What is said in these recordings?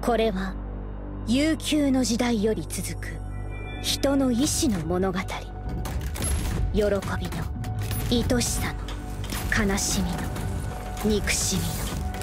これは悠久の時代より続く人の意志の物語。喜びの、愛しさの、悲しみの、憎しみの。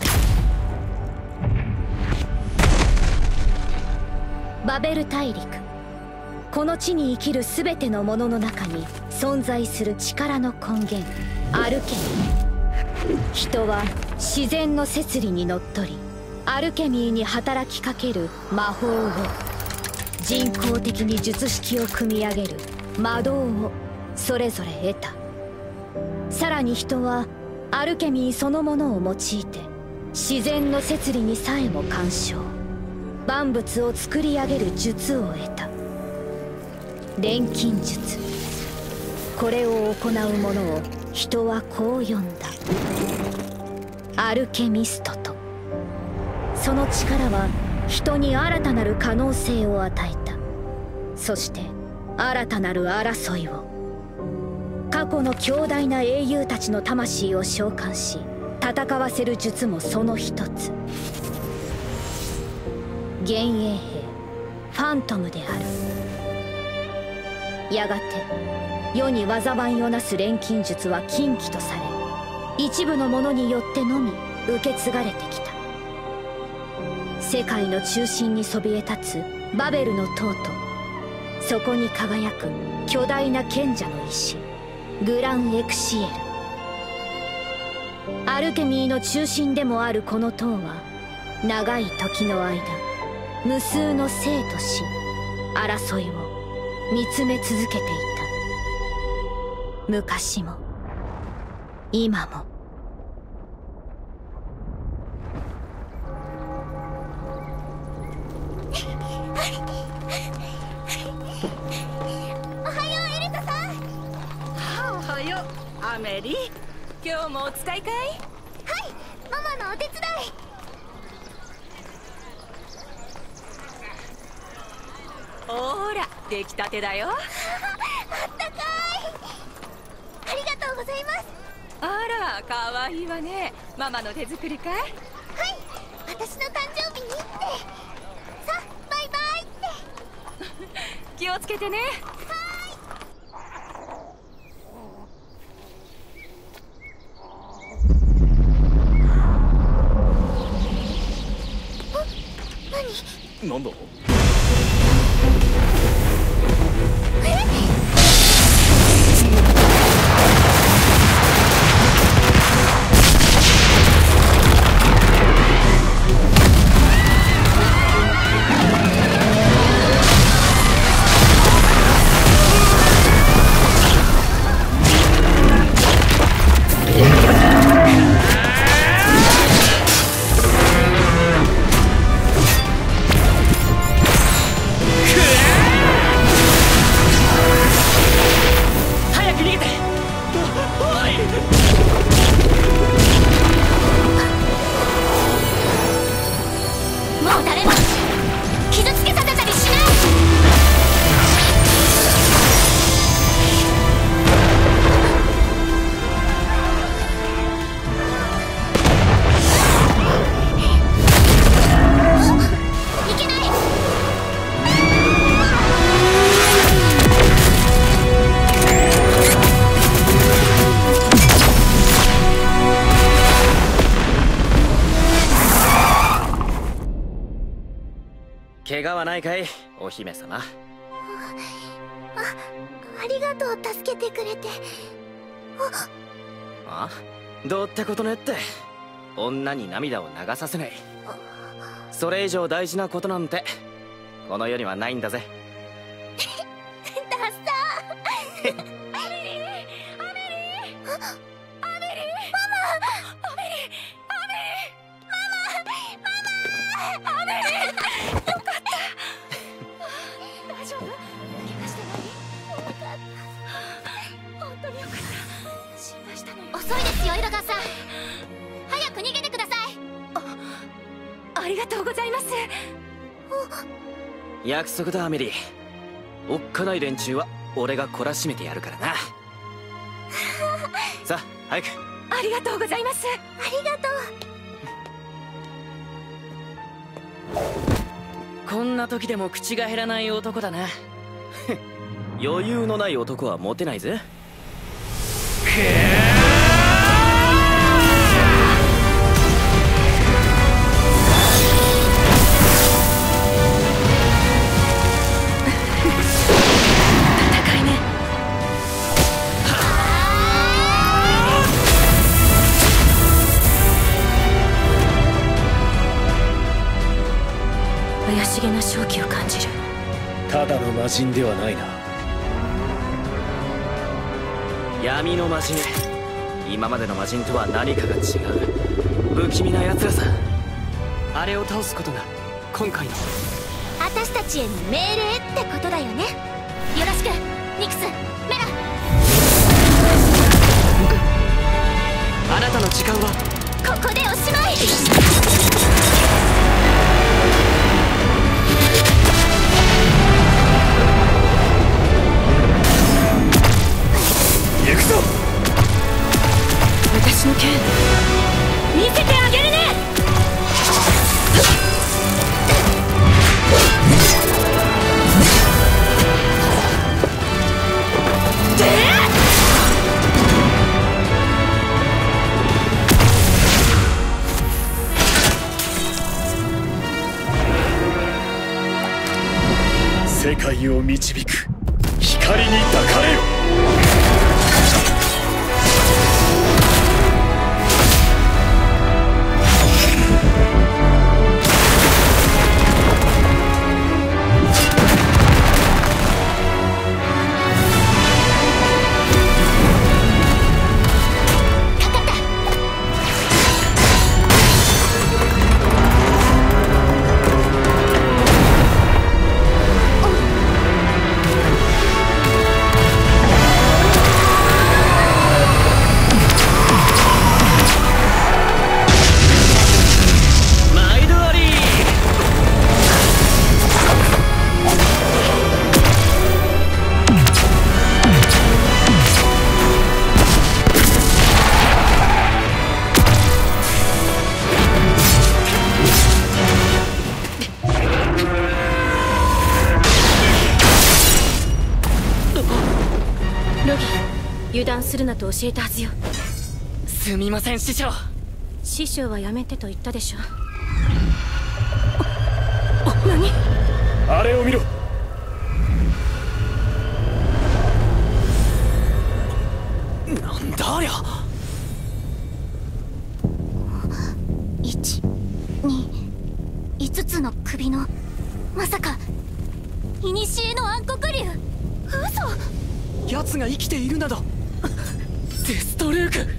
バベル大陸、この地に生きる全てのものの中に存在する力の根源、アルケミー。人は自然の摂理にのっとりアルケミーに働きかける魔法を、人工的に術式を組み上げる魔導をそれぞれ得た。さらに人はアルケミーそのものを用いて自然の摂理にさえも干渉、万物を作り上げる術を得た。錬金術。これを行う者を人はこう呼んだ。アルケミストと。その力は人に新たなる可能性を与えた。そして新たなる争いを。過去の強大な英雄たちの魂を召喚し戦わせる術もその一つ。幻影兵ファントムである。やがて世に災いをなす錬金術は禁忌とされ、一部の者によってのみ受け継がれてきた。世界の中心にそびえ立つバベルの塔と、そこに輝く巨大な賢者の石グランエクシエル。アルケミーの中心でもあるこの塔は長い時の間無数の生と死、争いを見つめ続けていた。昔も今も。 おはようエルタさん。 おはようアメリ。今日もお使いかい？ はい、ママのお手伝い。 ほーら、出来たてだよ。 あったかい。ありがとうございます。 あら、かわいいわね。ママの手作りかい？ はい、私の誕生日にって。さあ、バイバイって。 気をつけてね。 なんだ？怪我はないかい、お姫様。 ありがとう、助けてくれて。 あ？どうってことねって。女に涙を流させない。それ以上大事なことなんてこの世にはないんだぜ。 ダッサー。遅いですよ、エルガーさん。早く逃げてください。 ありがとうございます。 約束だアメリ。おっかない連中は俺が懲らしめてやるからな。さあ早く。 ありがとうございます。 ありがとう。 こんな時でも口が減らない男だな。余裕のない男はモテないぜ。 戦いね。怪しげな正気を感じる。 ただの魔人ではないな。 闇の魔人。今までの魔人とは何かが違う不気味な奴らさ。あれを倒すことが今回の私たちへの命令ってことだよね。よろしくニクス、メラ。 あなたの時間はここでおしまい。 行くぞ。 私の剣見せてあげるね。 世界を導く光に抱かれよ。 油断するなと教えたはずよ。 すみません師匠。 師匠はやめてと言ったでしょ。何？ あれを見ろ。 なんだありゃ。 1、2、5つの首の、まさか古の暗黒竜。嘘。 奴が生きているなど。デストルーク。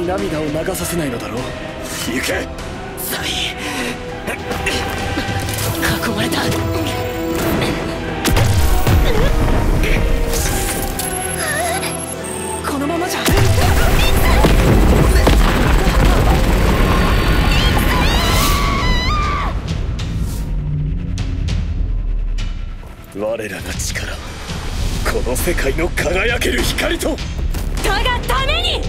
に涙を流させないのだろう。行け。 サイ、囲まれた。このままじゃ我らが力はこの世界の輝ける光と我がために。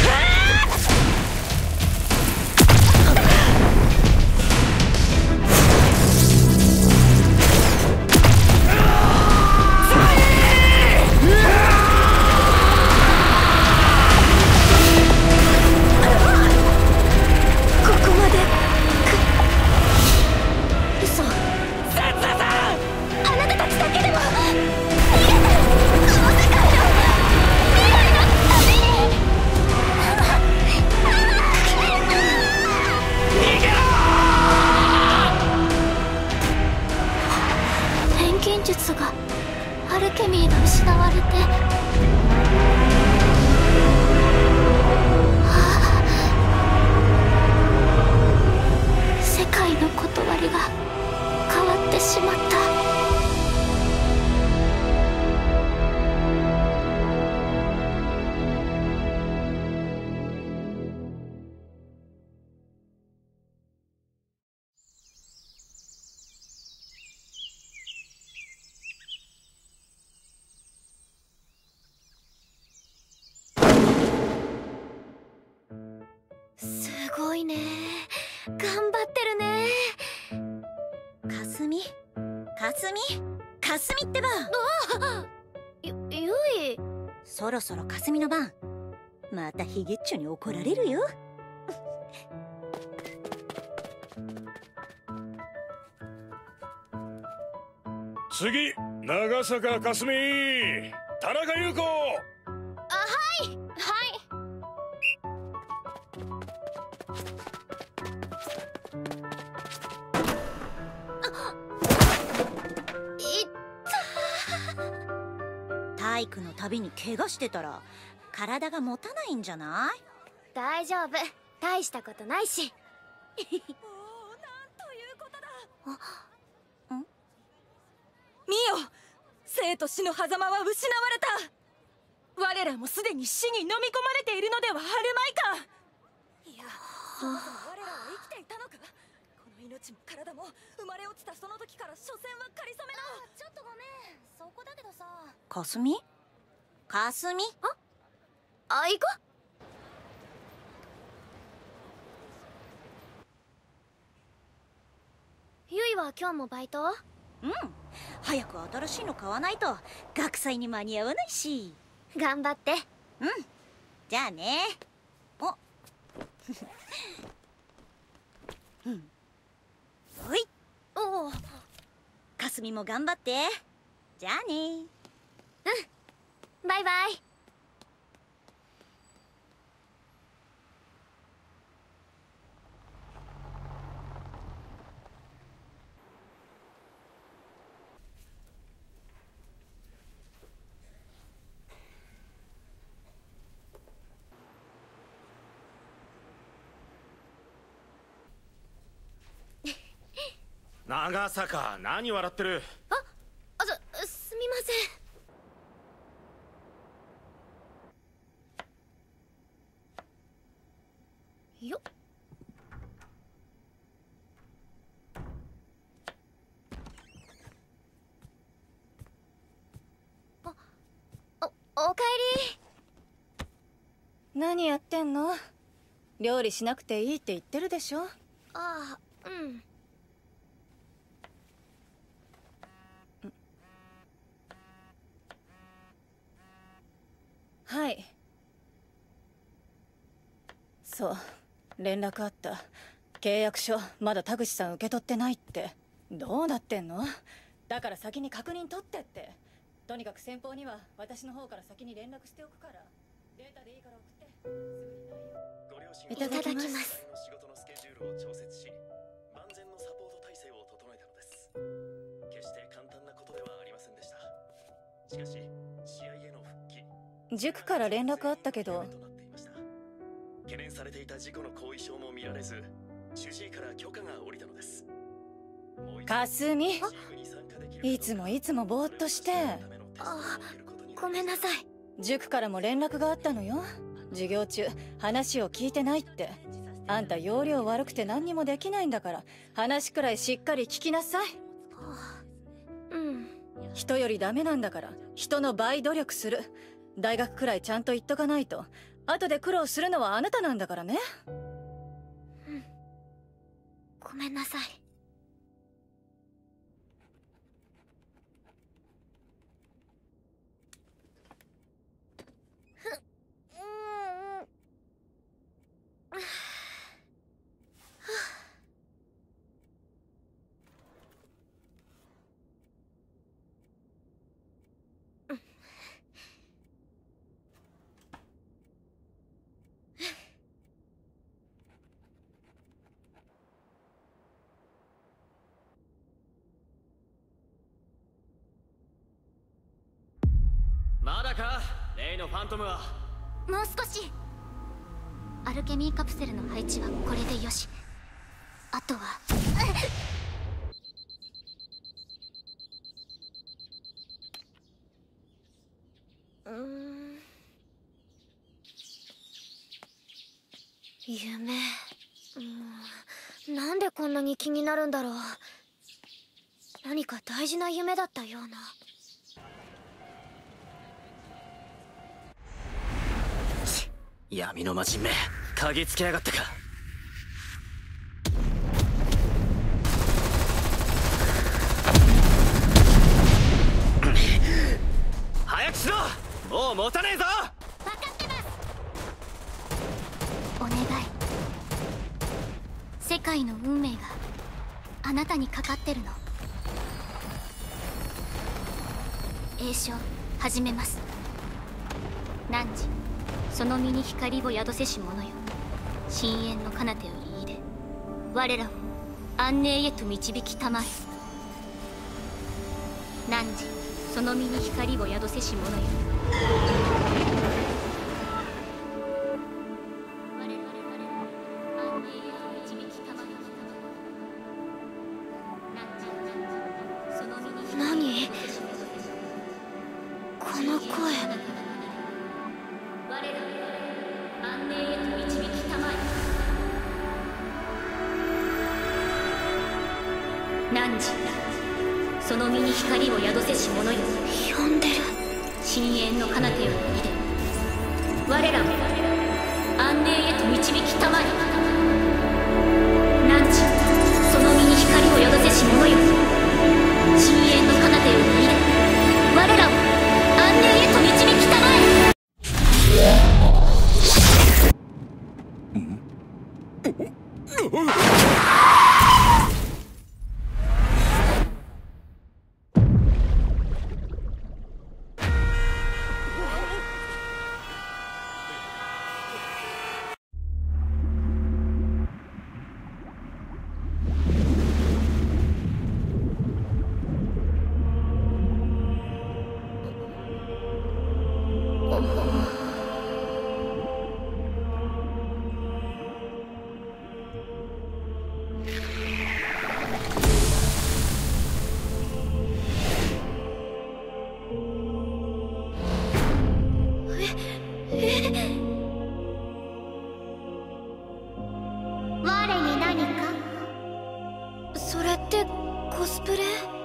術がアルケミーが失われて、世界の断りが変わってしまった。すごいね、頑張ってるね。 かすみってば。 ゆい、 そろそろかすみの番。またヒゲッチョに怒られるよ。 次、長坂かすみ、田中優子。 はい。 体育のたびに怪我してたら体が持たないんじゃない？ 大丈夫、大したことないし。 なんということだ。見よ、生と死の狭間は失われた。我らもすでに死に飲み込まれているのではあるまいか。いや、そもそも我らは生きていたのか。この命も体も生まれ落ちたその時から所詮は仮初めだ。 ちょっとごめん、そこだけどさ。 かすみ行こ。 ゆいは今日もバイト？ うん、早く新しいの買わないと学祭に間に合わないし。 頑張って。 うん、じゃあね。おほい。 おお、 かすみも頑張って。じゃあね。 バイバイ。 長坂、何笑ってる？ すみません。よっ。おかえり。 何やってんの？料理しなくていいって言ってるでしょ。 ああ、うん。 はい。そう、連絡あった。契約書まだ田口さん受け取ってないって。どうなってんの？だから先に確認取ってって。とにかく先方には私の方から先に連絡しておくから、データでいいから送って。 いただきます。 仕事のスケジュールを調節し、万全のサポート体制を整えたのです。決して簡単なことではありませんでした。しかし試合への復帰、 塾から連絡あったけど、 懸念されていた事故の後遺症も見られず、主治医から許可が下りたのです。 かすみ、いつもぼーっとして。 ごめんなさい。 塾からも連絡があったのよ。授業中話を聞いてないって。あんた容量悪くて何にもできないんだから、話くらいしっかり聞きなさい。 うん。 人よりダメなんだから、人の倍努力する。大学くらいちゃんと言っとかないと、後で苦労するのはあなたなんだからね。 うん。ごめんなさい。 まだか、例のファントムは。 もう少し。アルケミーカプセルの配置はこれでよし。あとは夢。なんでこんなに気になるんだろう。何か大事な夢だったような。 闇の魔人め、嗅ぎつけやがったか。早くしろ、もう持たねえぞ。 分かってます。お願い。世界の運命があなたにかかってるの。詠唱始めます。汝その身に光を宿せし者よ、深淵の彼方よりいで我らを安寧へと導きたまえ。汝その身に光を宿せし者よ、我らを安寧へと導きたまえ。汝その身に光を宿せし者よ。何？この声。我ら安寧へと導きたまえ。汝その身に光を宿せし者よ。呼んでる。深淵の彼方よりいで我らを安寧へと導きたまえ。汝その身に光を宿せし者よ。深淵の彼方よりいで我らを安寧へと導きたまえ。我に何か？それってコスプレ？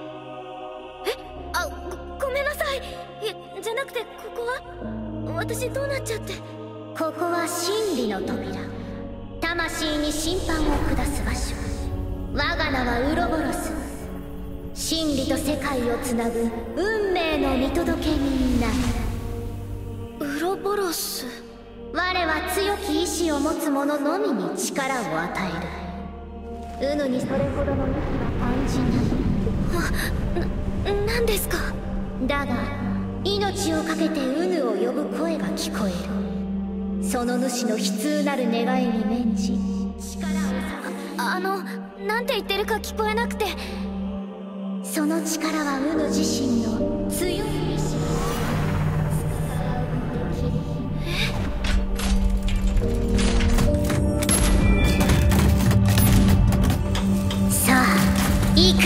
ごめんなさい。じゃなくてここは私どうなっちゃって。ここは真理の扉、魂に審判を下す場所。我が名はウロボロス。真理と世界をつなぐ運命の見届け人なる。ウロボロス。我は強き意志を持つ者のみに力を与える。にそれほどの意志は感じない。何ですか？だが命を懸けてを呼ぶ声が聞こえる。その主の悲痛なる願いに免じ力をなんて言ってるか聞こえなくて。その力は自身の強い意志。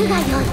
るがよい。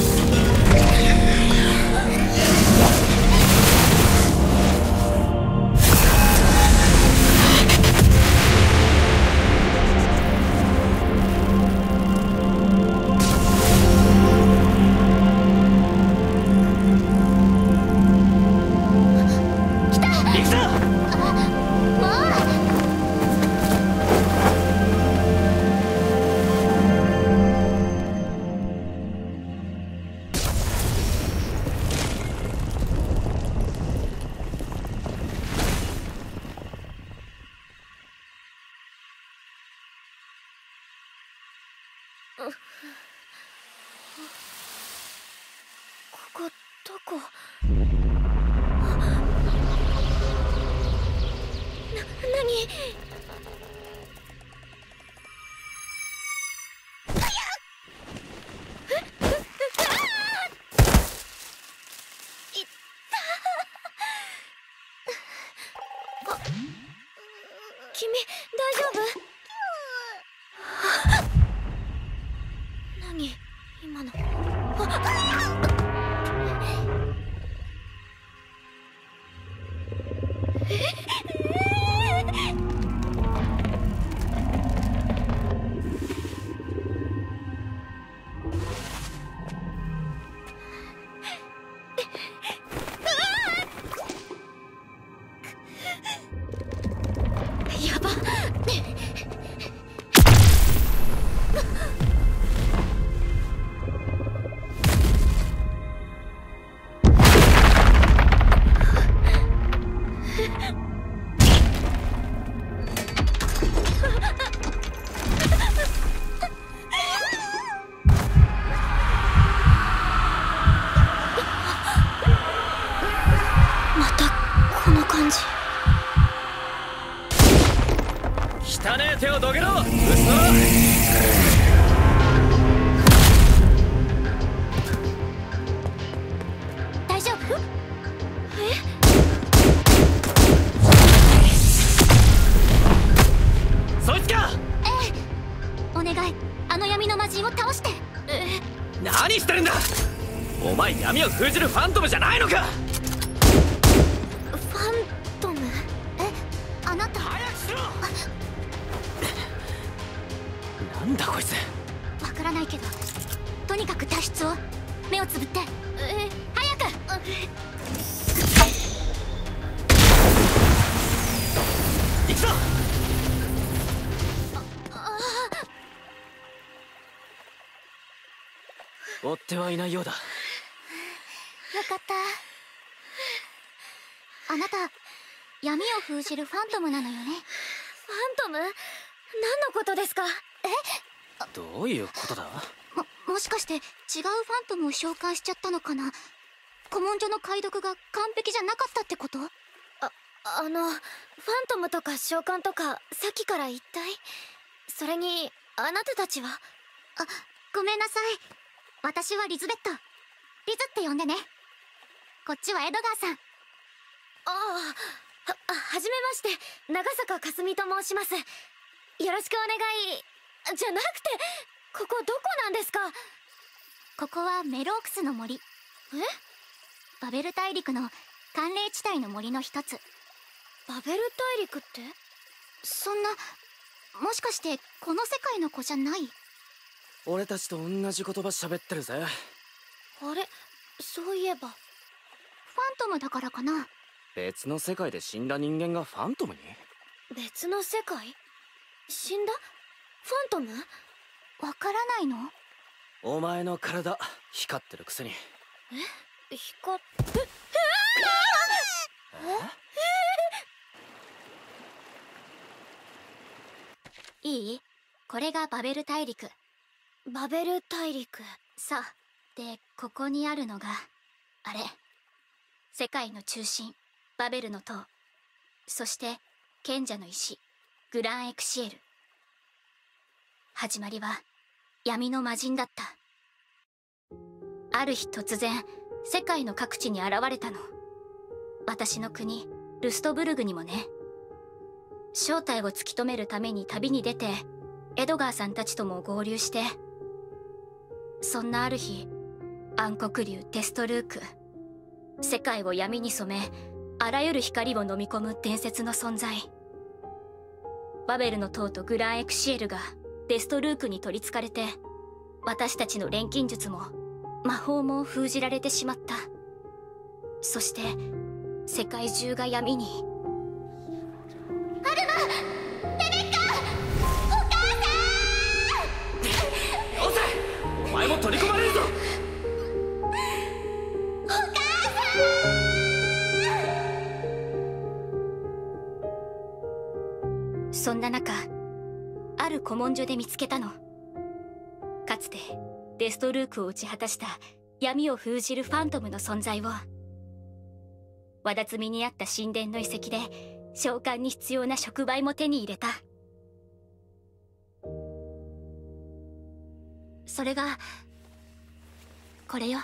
ここどこ？何？君大丈夫？何今の？やばっ。またこの感じ。 汚ねえ手をどけろ、嘘。 大丈夫？ そいつか。 ええ、お願い、あの闇の魔人を倒して。 何してるんだ。お前闇を封じるファントムじゃないのか。 ファントム？あなた。 早くしろ。なんだこいつ。 わからないけど、とにかく脱出を。目をつぶって。早く。 行くぞ。追ってはいないようだ。 よかった。あなた、闇を封じるファントムなのよね。ファントム？何のことですか？ どういうことだ。 もしかして違うファントムを召喚しちゃったのかな。古文書の解読が完璧じゃなかったってこと？ファントムとか召喚とかさっきから一体。それにあなたたちは。ごめんなさい。私はリズベット。リズって呼んでね。こっちはエドガーさん。はじめまして、長坂かすみと申します。よろしくお願い。じゃなくて、ここどこなんですか？ここはメロークスの森。バベル大陸の寒冷地帯の森の一つ。バベル大陸って？そんな、もしかしてこの世界の子じゃない？ 俺たちと同じ言葉喋ってるぜ。 あれ、そういえば。ファントムだからかな。 別の世界で死んだ人間がファントムに？ 別の世界？死んだ？ファントム？わからないの？ お前の体光ってるくせに。 光っいい？これがバベル大陸。バベル大陸。さあ、で、ここにあるのが、あれ。世界の中心、バベルの塔。そして、賢者の石、グランエクシエル。始まりは、闇の魔人だった。ある日突然、世界の各地に現れたの。私の国、ルストブルグにもね。正体を突き止めるために旅に出て、エドガーさんたちとも合流して、 そんなある日、暗黒竜デストルーク、世界を闇に染めあらゆる光を飲み込む伝説の存在、バベルの塔とグランエクシエルがデストルークに取りつかれて、私たちの錬金術も魔法も封じられてしまった。そして世界中が闇に。 アルマ、レベッカ、お母さん。 よせ、お前も取り込まれるぞ。 お母さん。そんな中、ある古文書で見つけたの。かつてデストルークを打ち果たした闇を封じるファントムの存在を。わだつみにあった神殿の遺跡で召喚に必要な触媒も手に入れた。それがこれよ。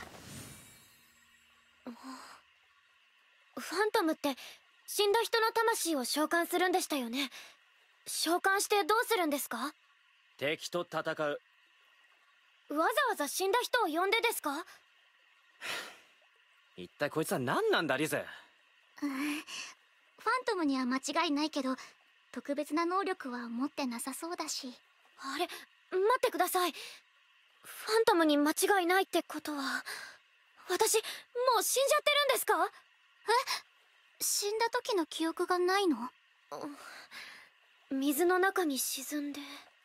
ファントムって死んだ人の魂を召喚するんでしたよね。召喚してどうするんですか？ 敵と戦う。 わざわざ死んだ人を呼んでですか？ 一体こいつは何なんだリゼ。 ファントムには間違いないけど、特別な能力は持ってなさそうだし。 あれ、待ってください。ファントムに間違いないってことは、私もう死んじゃってるんですか？ 死んだ時の記憶がないの？ 水の中に沈んで。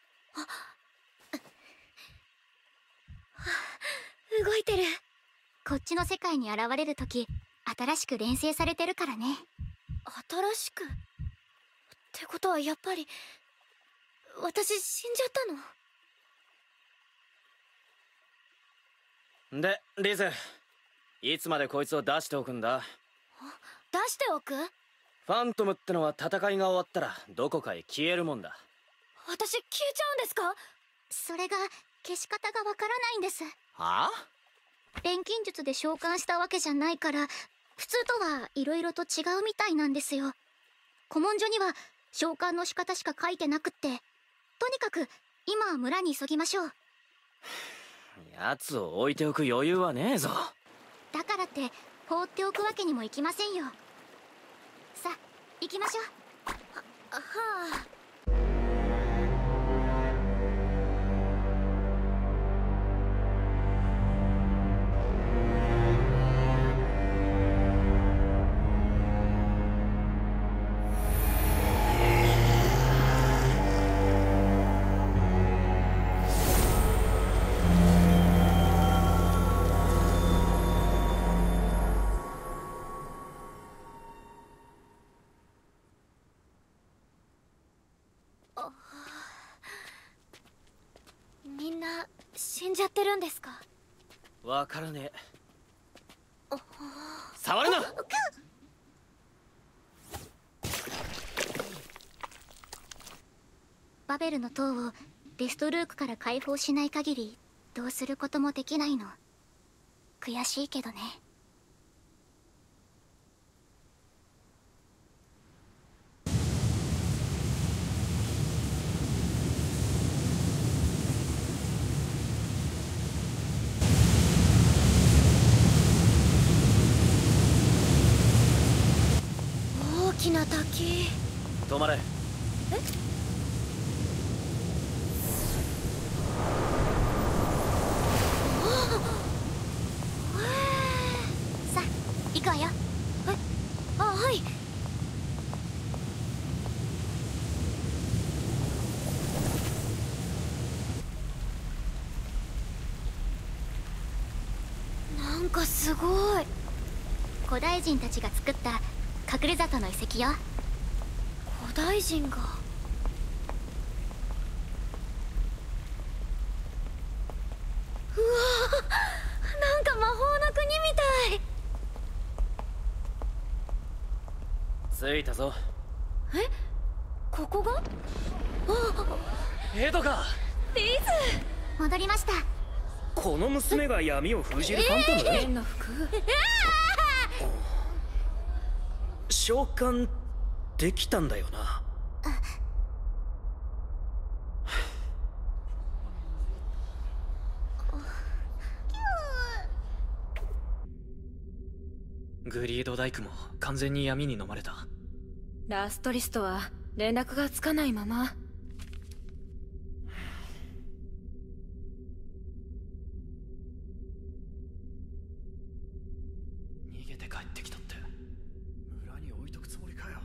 動いてる。 こっちの世界に現れる時、新しく錬成されてるからね。 新しくってことはやっぱり私死んじゃったの？ でリゼ、いつまでこいつを出しておくんだ？ 出しておく？ ファントムってのは戦いが終わったらどこかへ消えるもんだ。 私消えちゃうんですか？ それが消し方がわからないんです。 はあ？ 錬金術で召喚したわけじゃないから、普通とは色々と違うみたいなんですよ。古文書には召喚の仕方しか書いてなくって、とにかく今は村に急ぎましょう。 奴を置いておく余裕はねえぞ。 だからって放っておくわけにもいきませんよ。さあ行きましょう。 はあ。みんな死んじゃってるんですか？ わからねえ。触るな！ バベルの塔をデストルークから解放しない限りどうすることもできないの。悔しいけどね。 大きな滝。 止まれ。 さあ行くわよ。 はい。なんかすごい。 古代人たちが作った隠れ里の遺跡よ。 古代人が。うわ、なんか魔法の国みたい。 着いたぞ。 え、ここが？ エドか。 リズ。 戻りました。 この娘が闇を封じるファントム？ 変な服。 召喚できたんだよな。 グリード大工も完全に闇に飲まれた。 ラストリストは連絡がつかないまま。 逃げて帰ってきたって村に置いとくつもりかよ。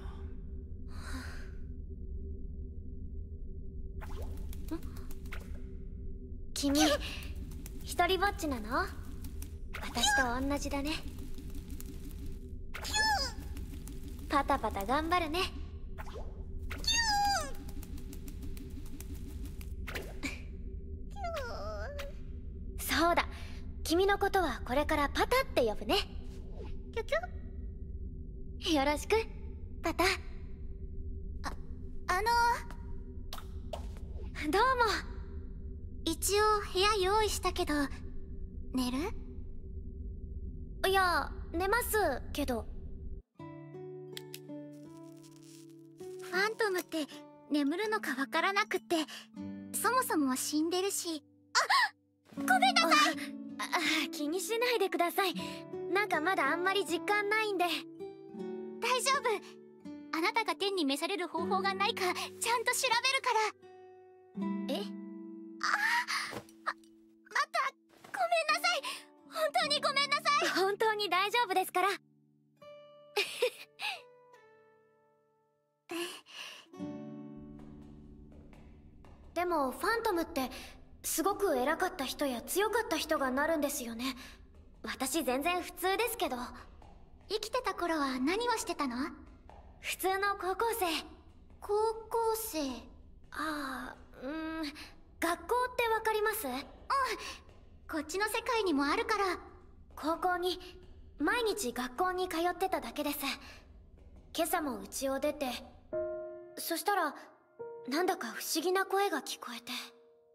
君一人ぼっちなの？私と同じだね。パタパタ頑張るね。そうだ、君のことはこれからパタって呼ぶね。キュキュ。よろしくパタ。どうも。一応部屋用意したけど寝る？いや、寝ますけど。ファントムって眠るのかわからなくって、そもそも死んでるし。ごめんなさい。気にしないでください。なんかまだあんまり実感ないんで。大丈夫。あなたが天に召される方法がないかちゃんと調べるから。え？またごめんなさい。本当にごめんなさい。本当に大丈夫ですから。でもファントムってすごく偉かった人や強かった人がなるんですよね。私全然普通ですけど。生きてた頃は何をしてたの？普通の高校生。高校生。ああ、学校ってわかります？うん、こっちの世界にもあるから。高校に毎日学校に通ってただけです。今朝も家を出て、そしたらなんだか不思議な声が聞こえて。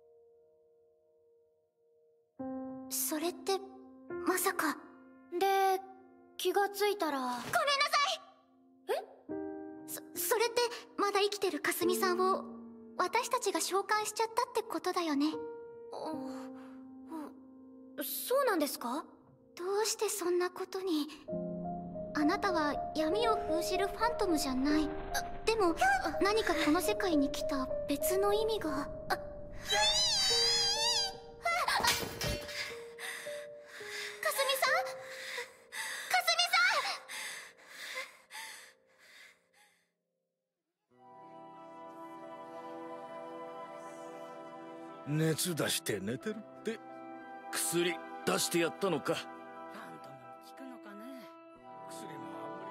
それってまさか。で気がついたら。ごめんなさい。それってまだ生きてるかすみさんを私たちが召喚しちゃったってことだよね。そうなんですか？どうしてそんなことに。あなたは闇を封じるファントムじゃない。でも何かこの世界に来た別の意味が。かすみさん？かすみさん！熱出して寝てるって。薬出してやったのか？ ファントムに効くのかね。 薬もあんまり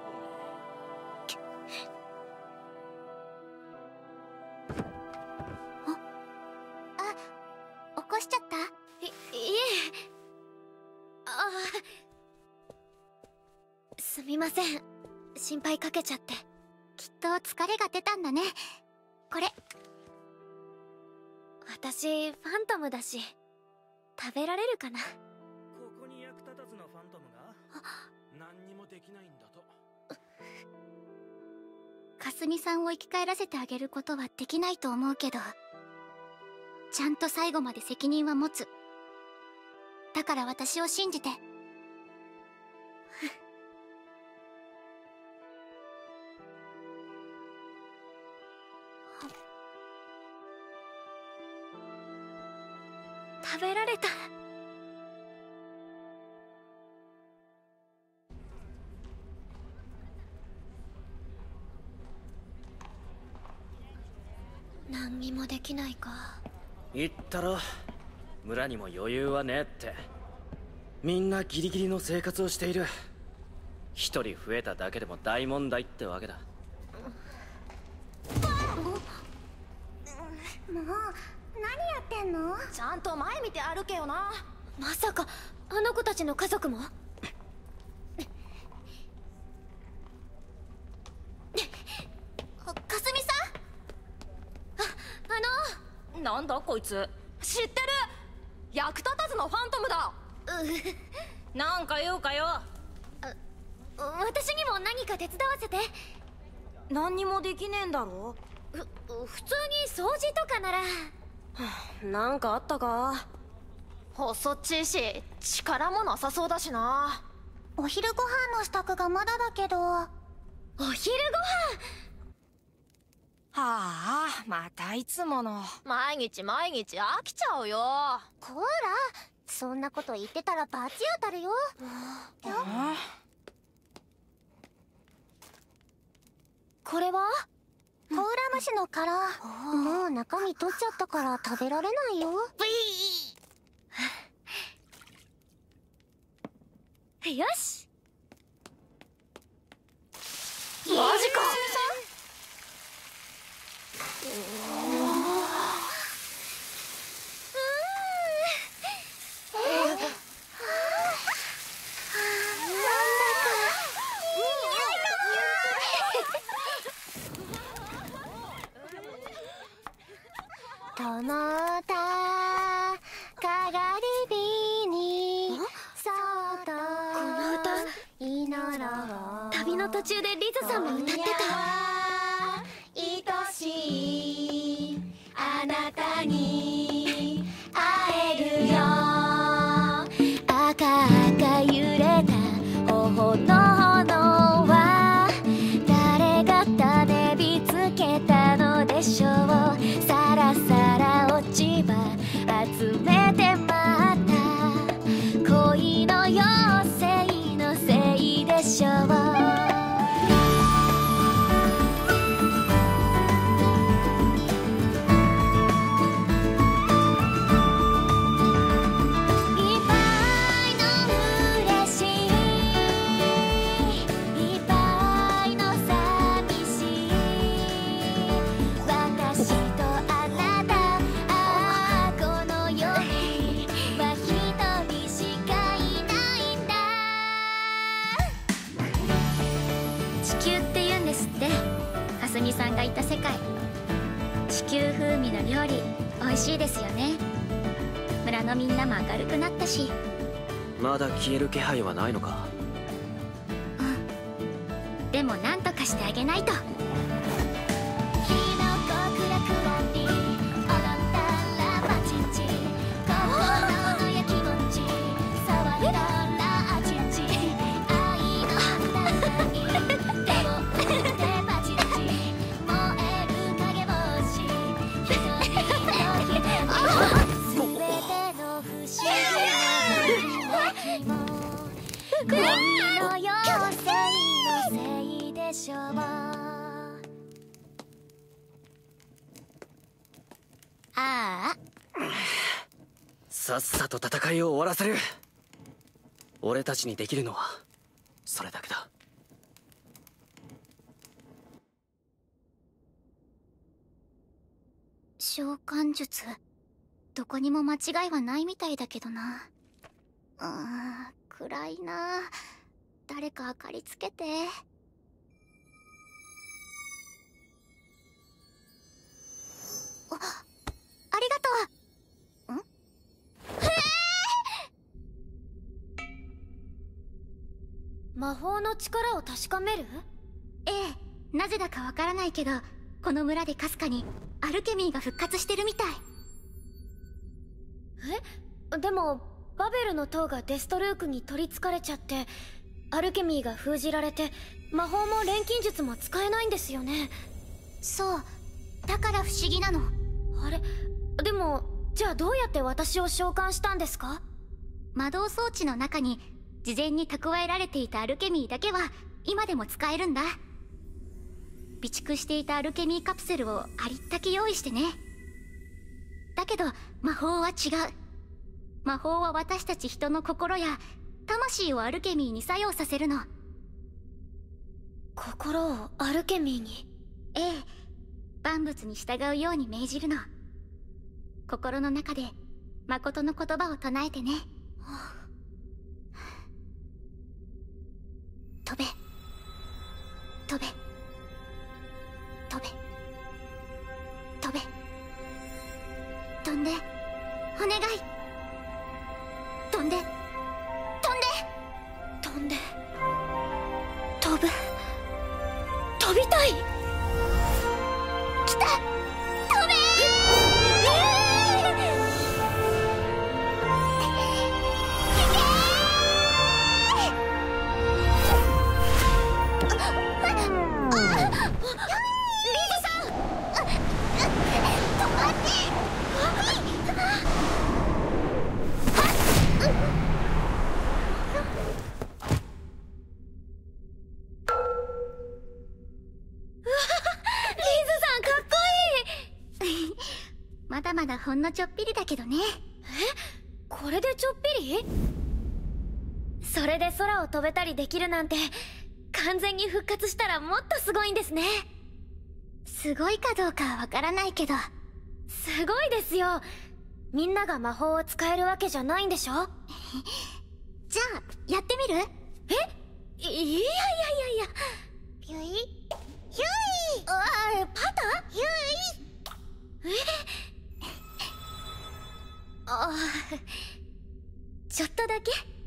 起こしちゃった？いえ。すみません、心配かけちゃって。きっと疲れが出たんだね。これ私ファントムだし食べられるかな。 ここに役立たずなファントムが何にもできないんだと。 かすみさんを生き返らせてあげることはできないと思うけど、ちゃんと最後まで責任は持つ。だから私を信じて。食べられた。何にもできないか。 言ったろ、村にも余裕はねえって。みんなギリギリの生活をしている。一人増えただけでも大問題ってわけだ。 もう何やってんの？ ちゃんと前見て歩けよな。 まさかあの子たちの家族も？かすみさん？ なんだこいつ。知ってる。役立たずのファントムだ。なんか言うかよ。 私にも何か手伝わせて。 何にもできねえんだろ。 普通に掃除とかなら。 なんかあったか。細っちいし力もなさそうだしな。 お昼ご飯の支度がまだだけど。お昼はあ、またいつもの。 毎日毎日飽きちゃうよ。 ごほら、そんなこと言ってたら罰当たるよ。 これはコーラ蒸しの殻。もう中身取っちゃったから食べられないよ。 よし。 マジか。 ともたかがり火にそっとこの歌祈ろう。 旅の途中でリズさんも歌ってた。 愛しいあなたに会えるよ。赤々揺れた頬の炎は誰が種火つけたのでしょう。さらさら落ち葉集めてまた恋の妖精のせいでしょう。かすみさんがいた世界。地球風味の料理美味しいですよね。村のみんなも明るくなったし。 まだ消える気配はないのか。 でも何とかしてあげないと。 さっさと戦いを終わらせる。俺たちにできるのはそれだけだ。 召喚術、どこにも間違いはないみたいだけどな。暗いな。誰か明かりつけて。ありがとう。 魔法の力を確かめる？ ええ、なぜだかわからないけど、この村でかすかにアルケミーが復活してるみたい。 でもバベルの塔がデストルークに取りつかれちゃって、アルケミーが封じられて、魔法も錬金術も使えないんですよね。 そう、だから不思議なの。 あれ、でもじゃあどうやって私を召喚したんですか？ 魔導装置の中に事前に蓄えられていたアルケミーだけは今でも使えるんだ。備蓄していたアルケミーカプセルをありったけ用意してね。だけど魔法は違う。魔法は私たち人の心や魂をアルケミーに作用させるの。 心をアルケミーに？ ええ、万物に従うように命じるの。心の中で誠の言葉を唱えてね。飛べ、飛べ、飛べ、飛べ、飛んで、お願い。飛んで、飛んで、 飛んで、飛ぶ、飛びたい。 来た、飛べー。 「 だまだほんのちょっぴりだけどね。 これでちょっぴり？それで空を飛べたりできるなんて、完全に復活したらもっとすごいんですね。 すごいかどうかはわからないけど。 すごいですよ。みんなが魔法を使えるわけじゃないんでしょ？ じゃあやってみる？ いやいやいやいや。 ピュイヒュイ。 パタ？ ヒュイ。 ちょっとだけ。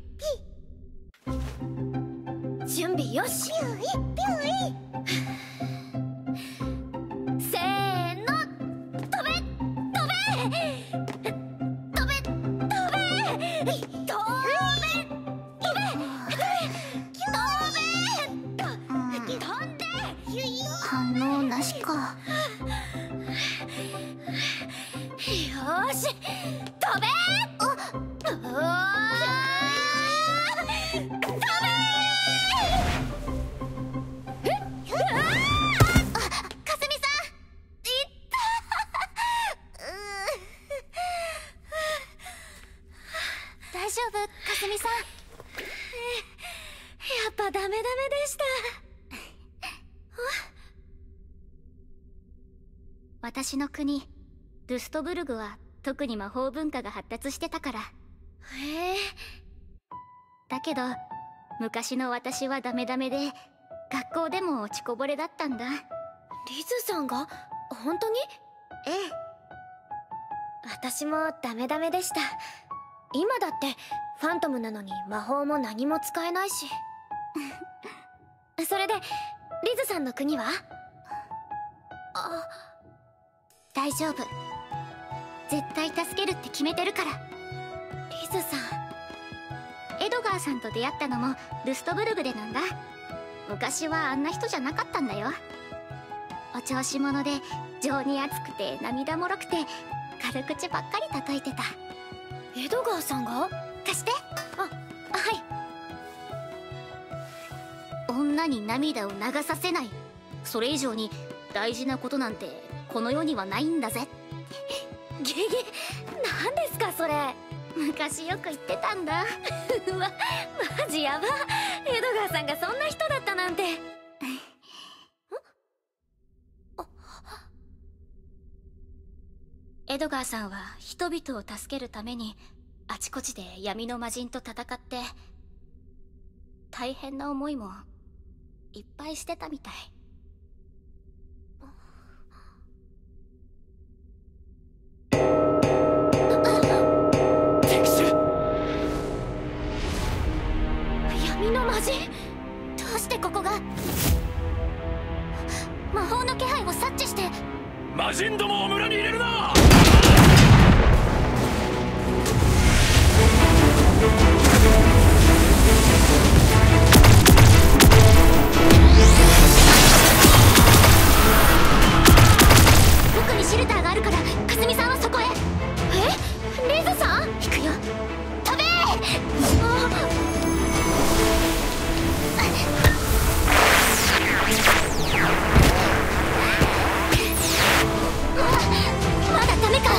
準備よし。 ピュイピュイ。 せーの、飛べ飛べ飛べ飛べ飛べ飛んで。 反応なしか。 よし、飛べ。 大丈夫、かすみさん。 やっぱダメダメでした。 私の国ルストブルグは特に魔法文化が発達してたから。 へえ。 だけど昔の私はダメダメで、学校でも落ちこぼれだったんだ。 リズさんが本当に？ ええ。 私もダメダメでした。今だってファントムなのに魔法も何も使えないし。それでリズさんの国は？ 大丈夫、絶対助けるって決めてるから。 リズさん。 エドガーさんと出会ったのもルストブルグでなんだ。昔はあんな人じゃなかったんだよ。お調子者で情に熱くて涙もろくて軽口ばっかり叩いてた。 エドガーさんが？ 貸して。 はい。 女に涙を流させない、それ以上に大事なことなんてこの世にはないんだぜ。 ゲゲ、何ですかそれ。 昔よく言ってたんだ。 うわ、マジやば。エドガーさんがそんな人だったなんて。 エドガーさんは人々を助けるためにあちこちで闇の魔人と戦って大変な思いもいっぱいしてたみたい。 闇の魔人？ どうしてここが？魔法の気配を察知して。 魔人どもを村に入れるな！ 奥にシェルターがあるからかすみさんはそこへ。 リズさん？ 行くよ。飛べまだダメか。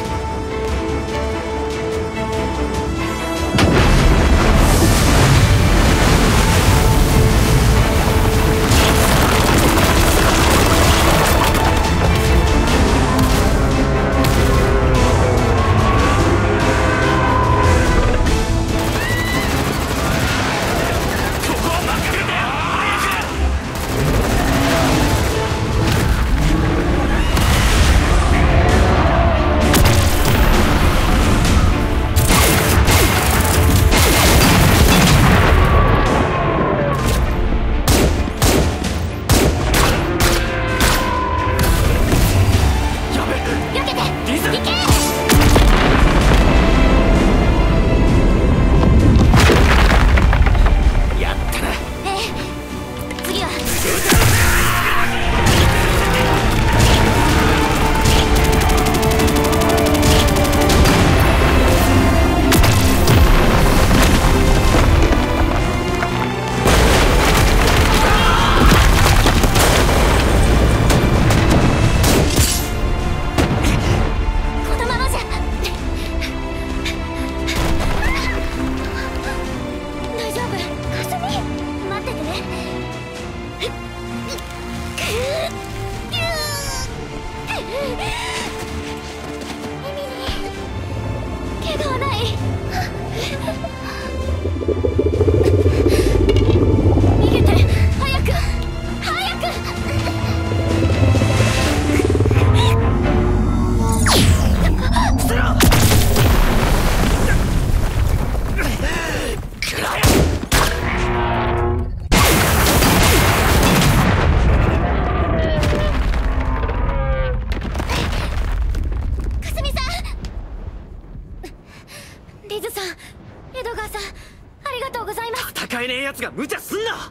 奴が無茶すんな。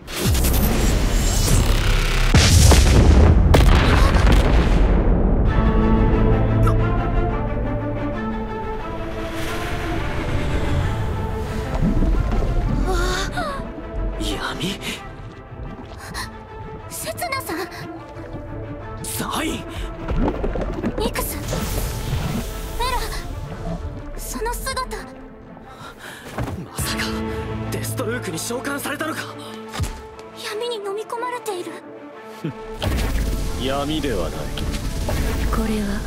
闇？ せつなさん。 サイン？ ニクス、エラ、その姿。 まさかデストルークに召喚されたのか。 闇に飲み込まれている。 闇ではない。 これは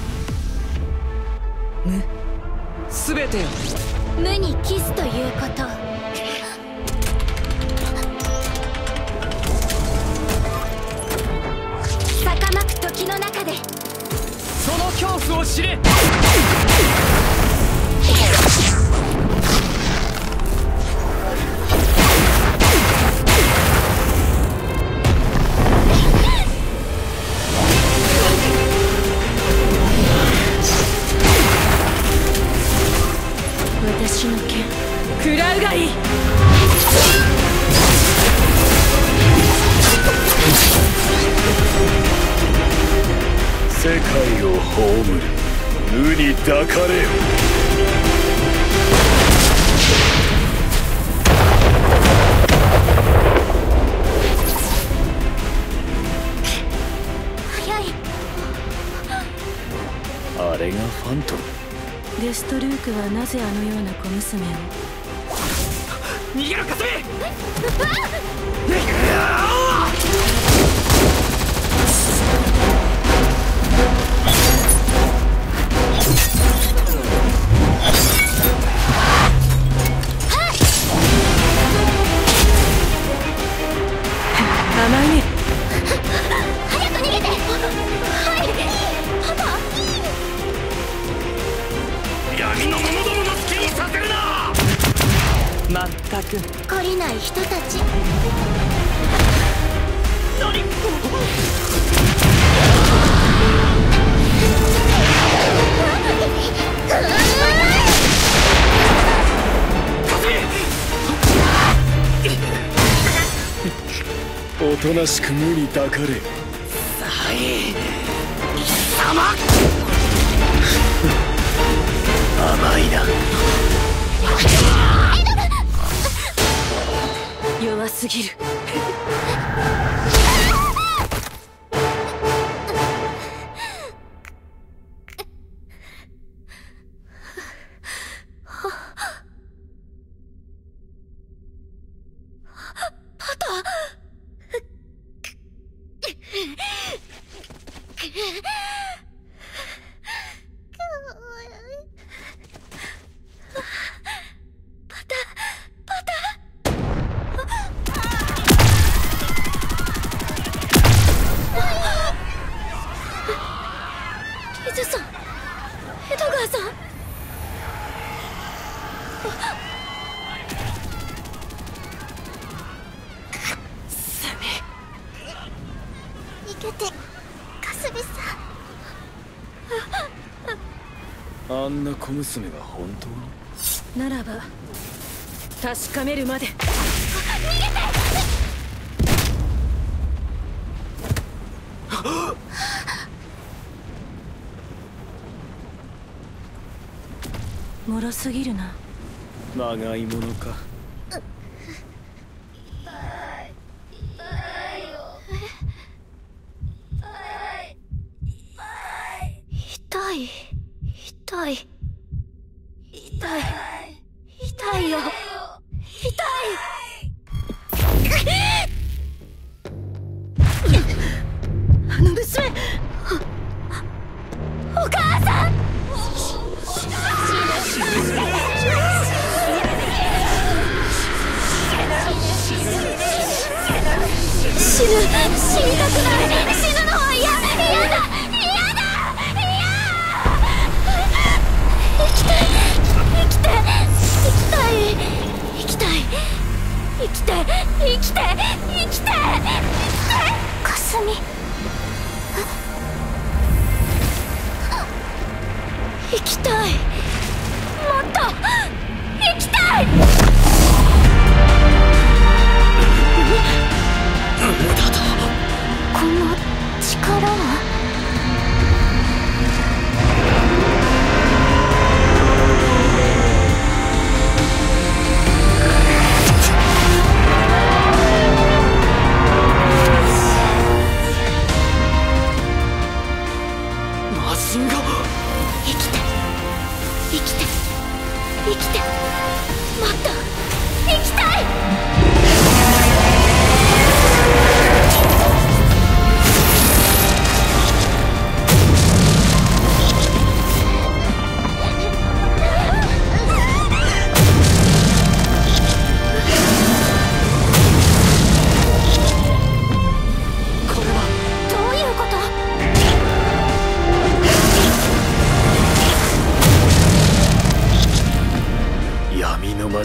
無全てよ。 無にキスということ。逆まく時の中でその恐怖を知れ。 私の剣食らうがいい。 世界を葬る無に抱かれよ。 早い。 あれがファントム。 デストルークはなぜあのような小娘を。 逃げろカスミ。 甘いね。 早く逃げて。はい、パパ。 闇の桃どもの好きにさせるな。 まったく懲りない人たち。 おとなしく無に抱かれ。 サイ貴様。 甘いな。 弱すぎる。 リズさん、エドガーさん。逃げて、カスミさん。あんな小娘が本当に？ ならば確かめるまで。 逃げて。 脆すぎるな。 まがいものか。 痛い痛い痛い痛いよ。痛い。あの娘。お母さん。死にたくない。死ぬのは嫌だ。嫌だ。生きたい。生きて生きたい。生きたい。生きて生きて生きてかすみ。生きたい。もっと生きたい。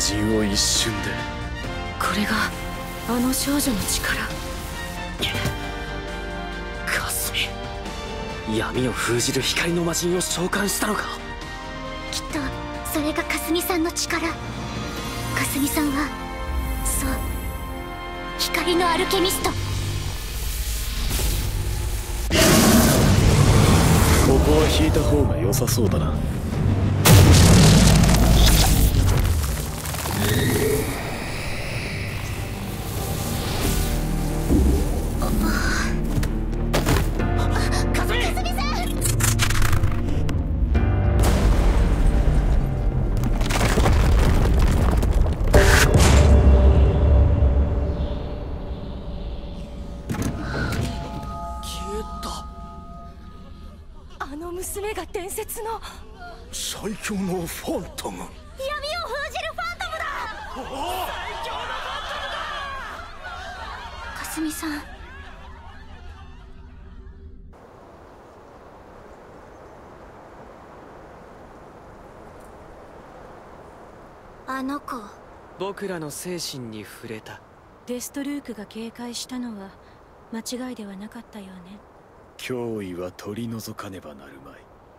人を一瞬で。 これがあの少女の力。 かすみ、闇を封じる光の魔人を召喚したのか。 きっとそれがかすみさんの力。かすみさんはそう、光のアルケミスト。 ここは引いた方が良さそうだな。 あの娘が伝説の最強のファントム。 闇を封じるファントムだ。最強のファントムだ。かすみさん、あの子。 僕らの精神に触れた。 デストルークが警戒したのは間違いではなかったよね。 脅威は取り除かねばなるまい。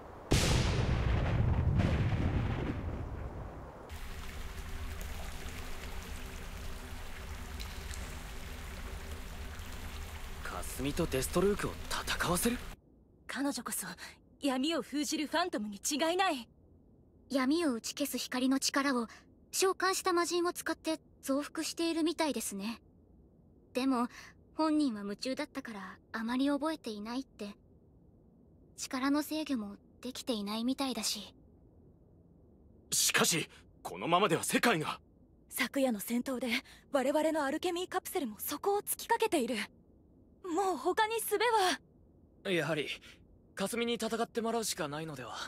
かすみとデストルークを戦わせる。 彼女こそ闇を封じるファントムに違いない。 闇を打ち消す光の力を召喚した魔人を使って増幅しているみたいですね。でも本人は夢中だったからあまり覚えていないって。力の制御もできていないみたいだし。 しかしこのままでは世界が。 昨夜の戦闘で我々のアルケミーカプセルも底を突きかけている。もう他に術は。 やはりかすみに戦ってもらうしかないのでは。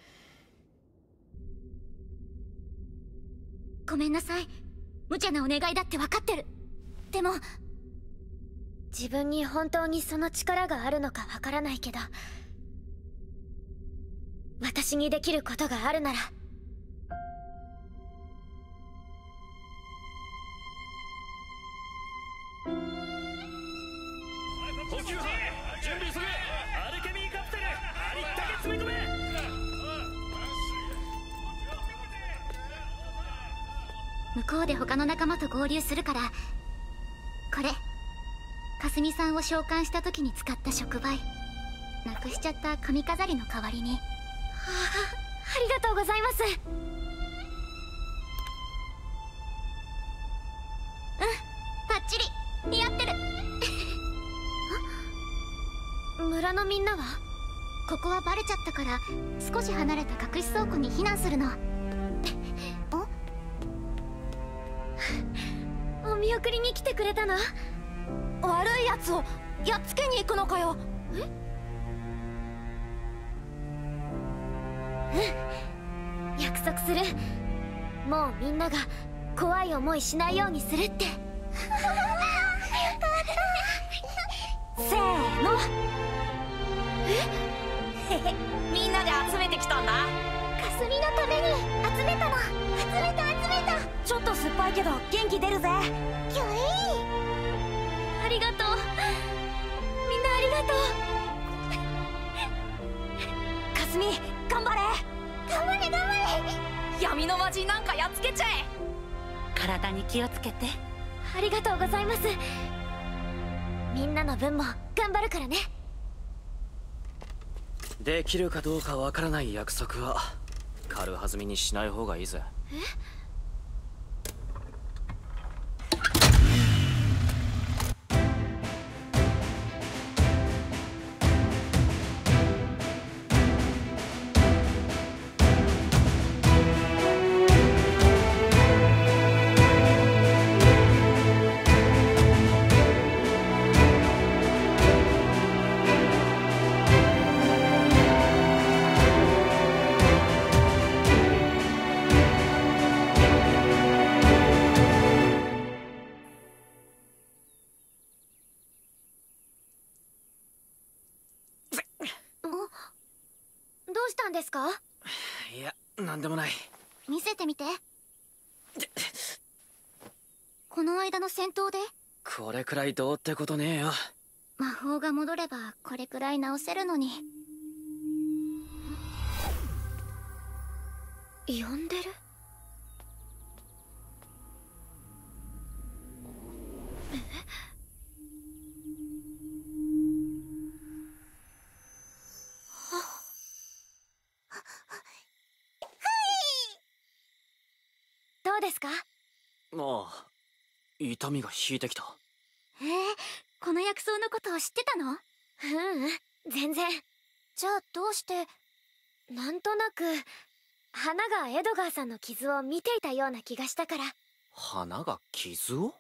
ごめんなさい、無茶なお願いだって分かってる。でも自分に本当にその力があるのかわからないけど、私にできることがあるなら。 補給班準備急げ。アルケミーカプセルありったけ詰め込め。 向こうで他の仲間と合流するから、これかすみさんを召喚した時に使った触媒、なくしちゃった髪飾りの代わりに。ありがとうございます。バッチリ似合ってる。村のみんなは？ここはバレちゃったから少し離れた隠し倉庫に避難するの。お見送りに来てくれたの？ 悪いやつをやっつけに行くのかよ。 約束する。もうみんなが怖い思いしないようにするって。 せーの。みんなで集めてきたんだ。 かすみのために集めたの。集めた。 ちょっと酸っぱいけど元気出るぜ。 キョイ。ありがとう。みんなありがとう。 かすみ頑張れ。 頑張れ。 闇の魔人なんかやっつけちゃえ。 体に気をつけて。 ありがとうございます。みんなの分も頑張るからね。 できるかどうかわからない約束は軽はずみにしない方がいいぜ。 どうしたんですか？ いや、なんでもない。 見せてみて。 この間の戦闘でこれくらいどうってことねえよ。 魔法が戻ればこれくらい直せるのに。 呼んでる？ どうですか？ ああ、痛みが引いてきた。 この薬草のことを知ってたの？ 全然。じゃあどうして、なんとなく花がエドガーさんの傷を見ていたような気がしたから。 花が傷を？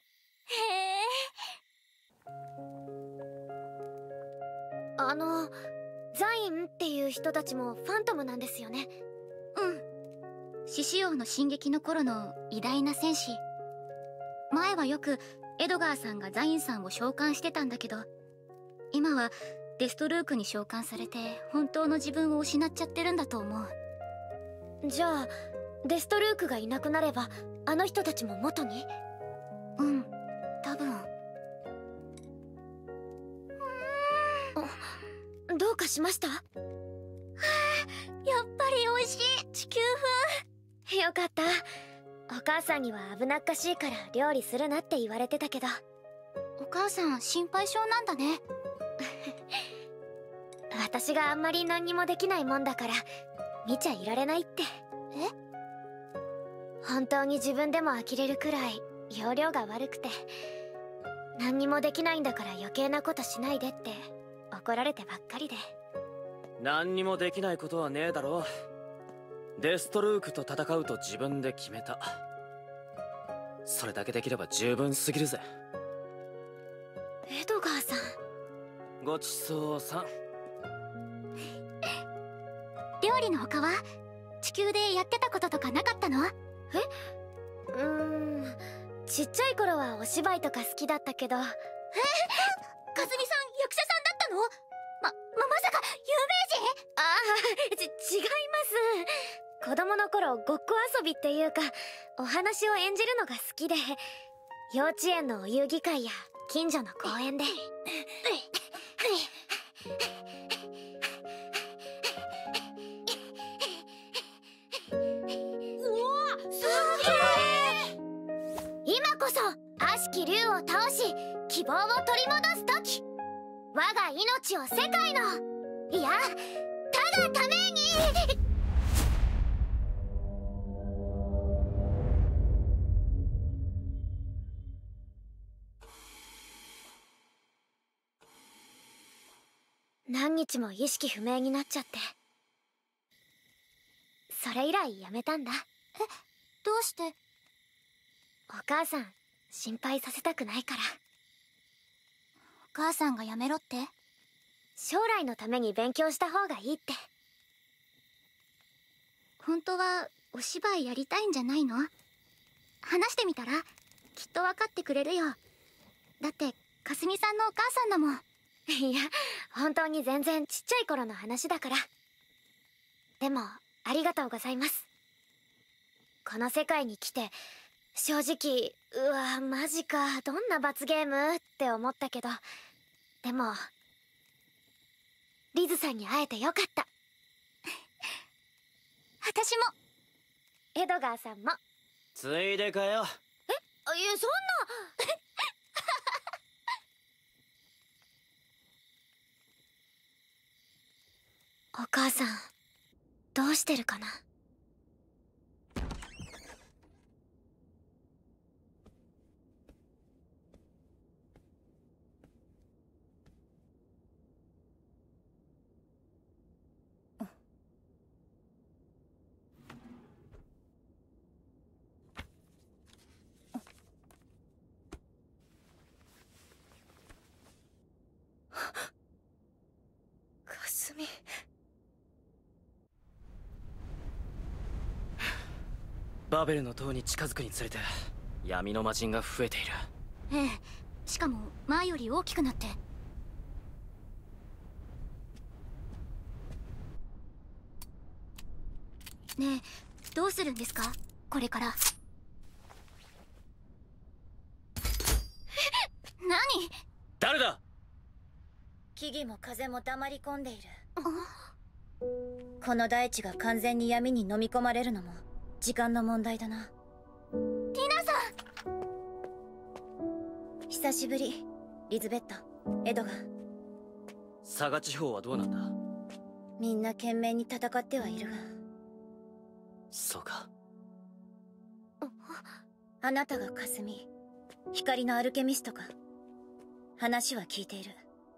ザインっていう人たちもファントムなんですよね。 獅子王の進撃の頃の偉大な戦士。前はよくエドガーさんがザインさんを召喚してたんだけど、今はデストルークに召喚されて本当の自分を失っちゃってるんだと思う。 じゃあデストルークがいなくなればあの人たちも元に？ 多分。 どうかしました？ やっぱり美味しい。地球風。 よかった。お母さんには危なっかしいから料理するなって言われてたけど。 お母さん心配性なんだね。 私があんまり何にもできないもんだから見ちゃいられないって。本当に自分でも呆れるくらい容量が悪くて、何にもできないんだから余計なことしないでって怒られてばっかりで。 何にもできないことはねえだろ。デストルークと戦うと自分で決めた。それだけできれば十分すぎるぜ。 エドガーさん。 ごちそうさん。 料理の他は地球でやってたこととかなかったの？ ちっちゃい頃はお芝居とか好きだったけど。 かすみさん役者さんだったの？まさか有名人？ 違います。子供の頃ごっこ遊びっていうかお話を演じるのが好きで、幼稚園のお遊戯会や近所の公園で。今こそ悪しき竜を倒し希望を取り戻す時、我が命を世界の、いやただために。何日も意識不明になっちゃって、それ以来やめたんだ。 どうして？ お母さん心配させたくないから。 お母さんがやめろって？ 将来のために勉強した方がいいって。 本当はお芝居やりたいんじゃないの？話してみたらきっと分かってくれるよ。だってかすみさんのお母さんだもん。 いや、本当に全然ちっちゃい頃の話だから。でもありがとうございます。この世界に来て正直、うわマジか、どんな罰ゲームって思ったけど、でもリズさんに会えてよかった。 私も。 エドガーさんも。 ついでかよ。 いや、そんな。お母さんどうしてるかな。かすみ。 バベルの塔に近づくにつれて闇の魔人が増えている。 ええ、しかも前より大きくなって。ねえ、どうするんですかこれから？ 木々も風も黙り込んでいる。この大地が完全に闇に飲み込まれるのも時間の問題だな。 ティナさん、 久しぶり。リズベット、エドガー。 佐賀地方はどうなんだ？ みんな懸命に戦ってはいるが。 そうか。 あなたが霞、光のアルケミストか。話は聞いている。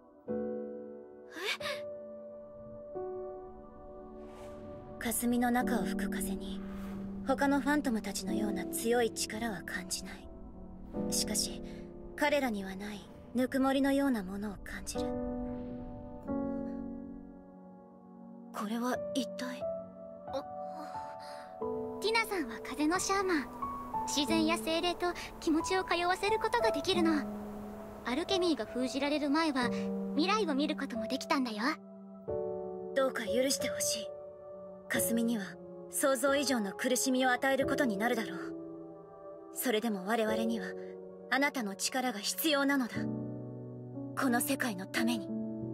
霞の中を吹く風に他のファントムたちのような強い力は感じない。しかし彼らにはないぬくもりのようなものを感じる。これは一体。 ティナさんは風のシャーマン。自然や精霊と気持ちを通わせることができるの。アルケミーが封じられる前は未来を見ることもできたんだよ。 どうか許してほしい。霞には想像以上の苦しみを与えることになるだろう。それでも我々にはあなたの力が必要なのだ。この世界のために。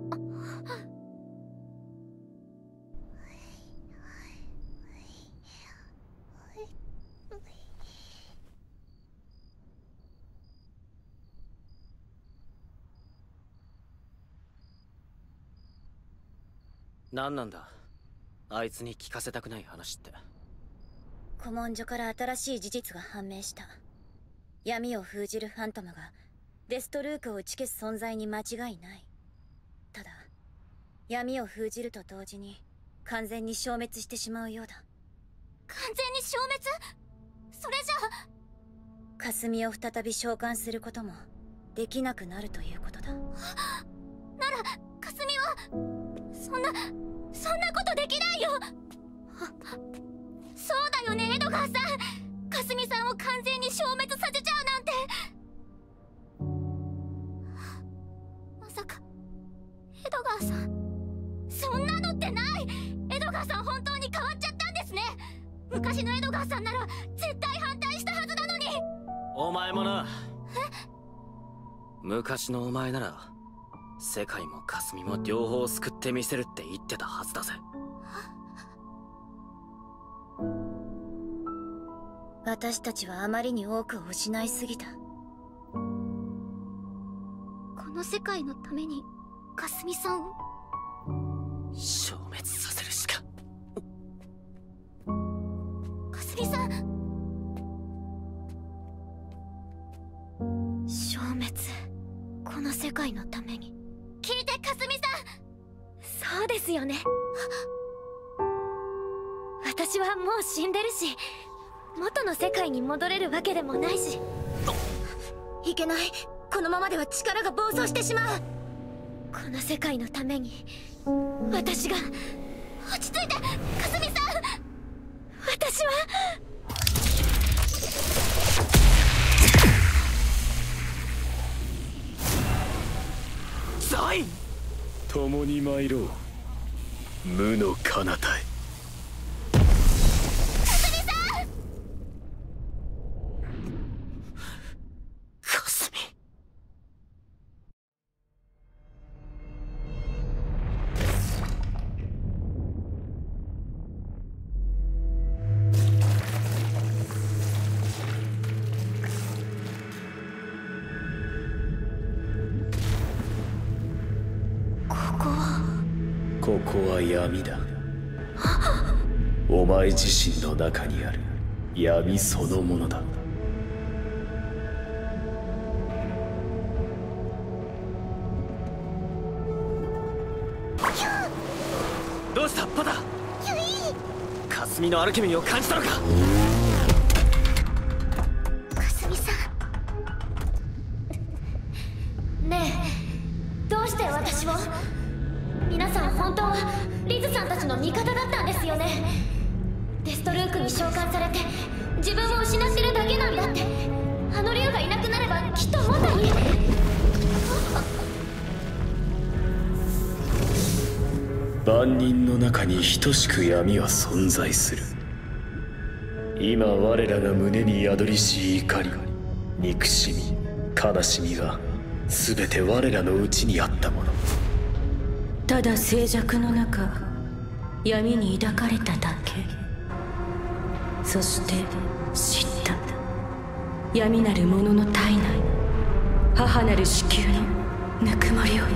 何なんだ、あいつに聞かせたくない話って。 古文書から新しい事実が判明した。闇を封じるファントムがデストルークを打ち消す存在に間違いない。ただ闇を封じると同時に完全に消滅してしまうようだ。 完全に消滅？それじゃあ霞を再び召喚することもできなくなるということだ。なら霞はそんなことできないよ。そうだよね、エドガーさん。霞さんを完全に消滅させちゃうなんて。まさかエドガーさん、そんなのってない。エドガーさん本当に変わっちゃったんですね。昔のエドガーさんなら絶対反対したはずなのに。 お前もな。昔のお前なら世界も霞も両方救ってみせるって言ってたはずだぜ。 私たちはあまりに多くを失いすぎた。 この世界のために霞さんを消滅させるしか。 霞さん、 消滅。この世界のために。 聞いて霞さん。そうですよね。私はもう死んでるし元の世界に戻れるわけでもないし。いけない。このままでは力が暴走してしまう。この世界のために私が。 落ち着いて霞さん。 私はザイン。 共に参ろう、無の彼方へ。ここは闇だ。お前自身の中にある闇そのものだ。 どうしたパタ？霞のアルケミーを感じたのか？ 霞さん。 ねえ、どうして私を。皆さん本当はリズさんたちの味方だったんですよね。デストルークに召喚されて自分を失ってるだけなんだって。あの竜がいなくなればきっと元に。 万人の中に等しく闇は存在する。今我らが胸に宿りし怒り、憎しみ、悲しみが全て我らの内にあったもの。 ただ静寂の中闇に抱かれただけ。そして知った。闇なる者の体内、母なる子宮のぬくもりを。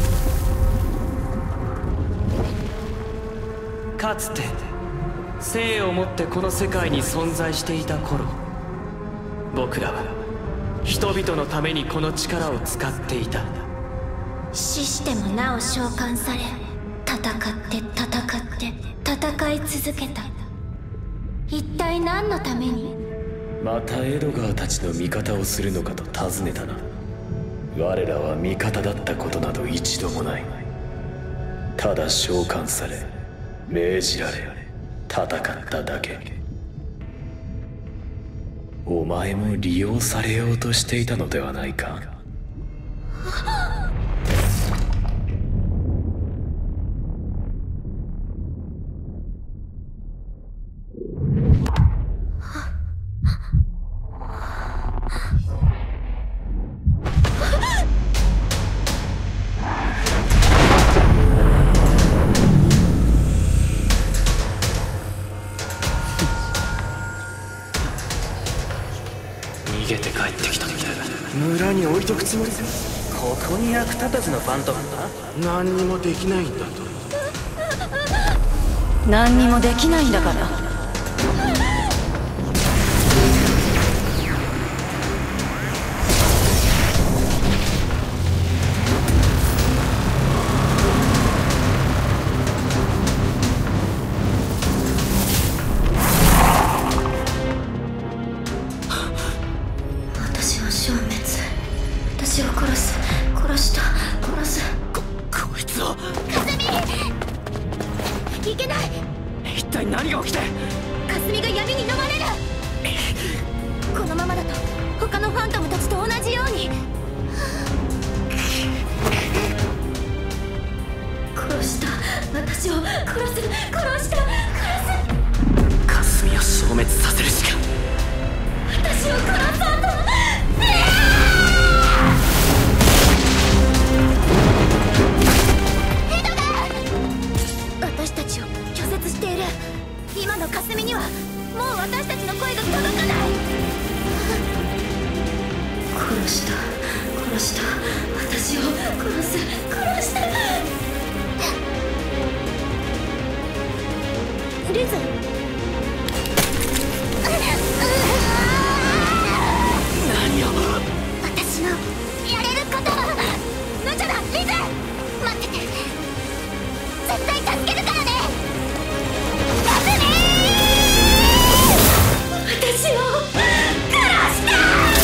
かつて生をもってこの世界に存在していた頃、僕らは人々のためにこの力を使っていた。 死してもなお召喚され、戦って戦って戦い続けた。一体何のために？ またエドガーたちの味方をするのかと尋ねたな。我らは味方だったことなど一度もない。ただ召喚され、命じられ、戦っただけ。お前も利用されようとしていたのではないか？ 逃げて帰ってきたみたいだ。 村に置いとくつもりか？ ここに役立たずのファントムだ。 何にもできないんだと。 何にもできないんだから。 私を消滅、私を殺す、殺した、殺す。 こいつを。 かすみ、いけない。 一体何が起きて？ かすみが闇に飲まれる。このままだと他のファントムたちと同じように。殺した、私を殺す、殺した、殺す。 霞を消滅させるしか。 私を殺そうと。私たちを拒絶している。今の霞にはもう私たちの声が届かない。殺した、殺した、私を殺す、殺した。リズ、 何を？ 私のやれることは無茶だ。リズ、待ってて、絶対助けるからね。かすみ、私を殺した。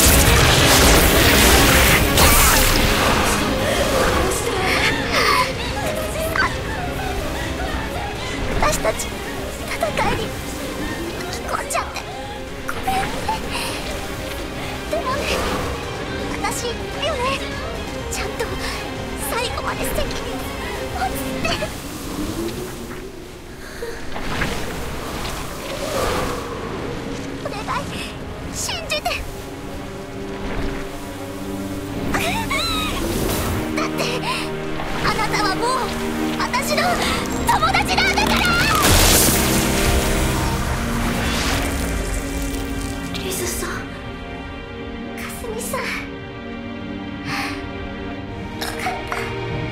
私たち戦いに吹き込んじゃってごめんね。でもね、私よね、ちゃんと最後まで責任を持って。お願い、信じて。だってあなたはもう私の友達なんだから。リズさん、かすみさん、分かった。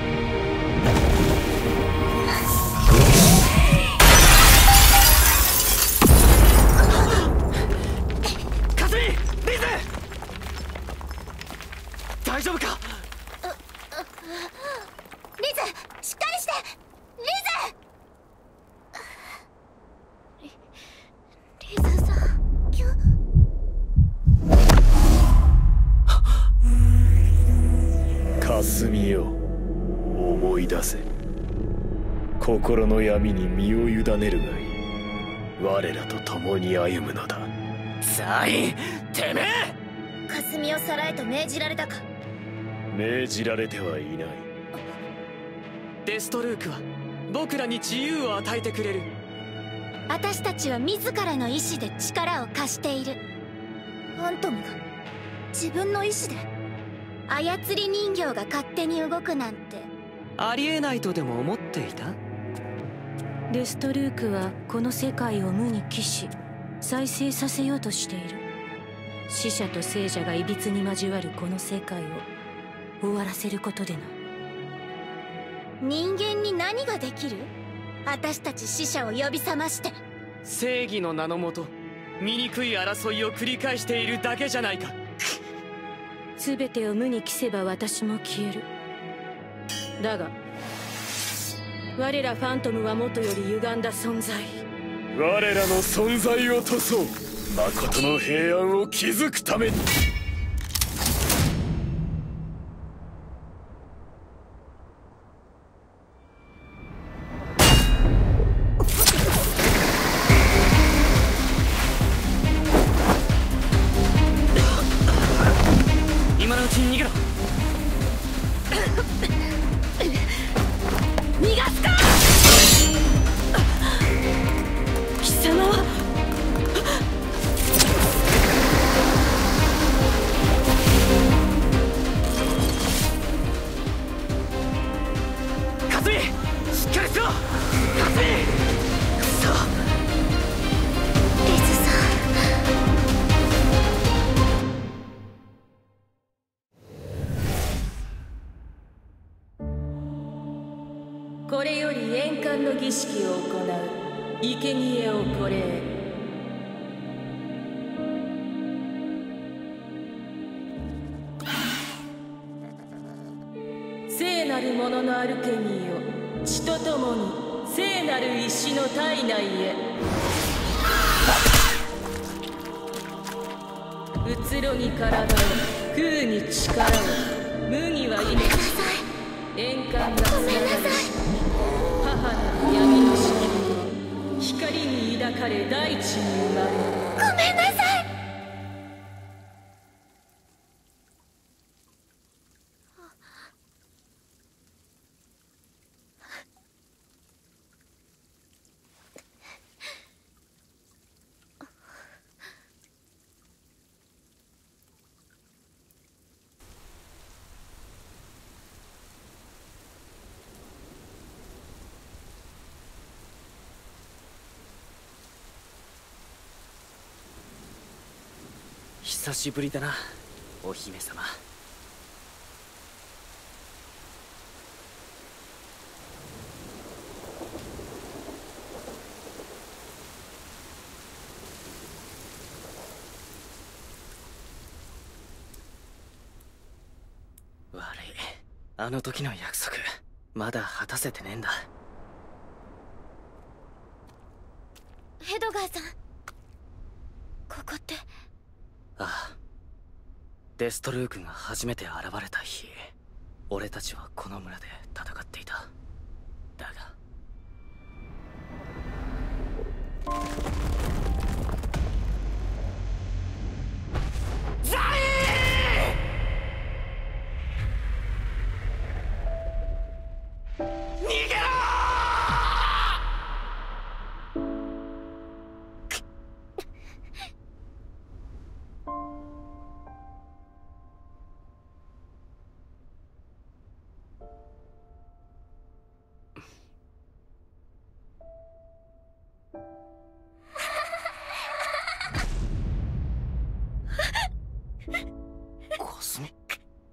かすみ、リズ、大丈夫か？ リズ、しっかりして。リズさん、 霞よ、思い出せ。心の闇に身を委ねるがいい。我らと共に歩むのだ。 ザイン、てめえ！ かすみをさらえと命じられたか？ 命じられてはいない。 デストルークは僕らに自由を与えてくれる。 私たちは自らの意志で力を貸している。ファントムが自分の意志で？操り人形が勝手に動くなんてありえないとでも思っていた？ デストルークはこの世界を無に帰し再生させようとしている。死者と生者がいびつに交わるこの世界を終わらせることでな。 人間に何ができる？私たち死者を呼び覚まして。 正義の名のもと醜い争いを繰り返しているだけじゃないか。 全てを無に帰せば私も消える。だが我らファントムはもとより歪んだ存在。 我らの存在を塗そう。誠の平安を築くために。 今のうちに逃げろ。 逃がすか。貴様はカズミ、しっかりしろ。カズミ、くそ。 リズさん。 これより円環の儀式を行う。生贄をこれへ。聖なる者のアルケミーを血とともに聖なる石の体内へ。移ろに体を、空に力を、無には命。円環がつながる母なる闇の仕組みを光に抱かれ大地に生まれる。 ごめんなさい。 久しぶりだな、お姫様。悪い、あの時の約束まだ果たせてねえんだ。 ヘドガーさん、ここって。 ああ、デストルークが初めて現れた日、俺たちはこの村で戦っていた。だがザイー！逃げろ！ コスミ。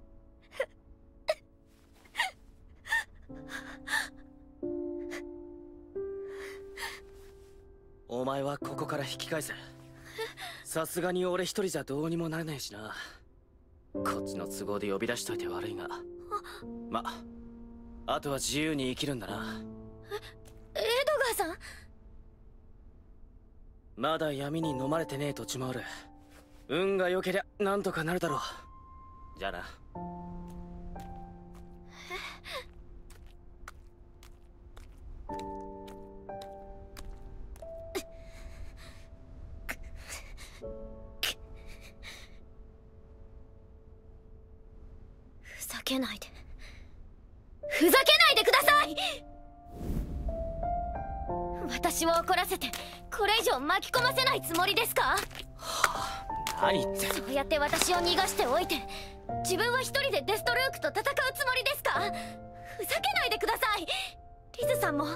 お前はここから引き返せ。さすがに俺一人じゃどうにもならないしな。こっちの都合で呼び出しといて悪いが、ま、あとは自由に生きるんだな。 エドガーさん。 まだ闇に飲まれてねえ土地もある。運が良けりゃなんとかなるだろう。じゃあな。 ふざけないで。ふざけないでください！私を怒らせてこれ以上巻き込ませないつもりですか？ はあ、何言って。 そうやって私を逃がしておいて自分は一人でデストルークと戦うつもりですか？ ふざけないでください。リズさんも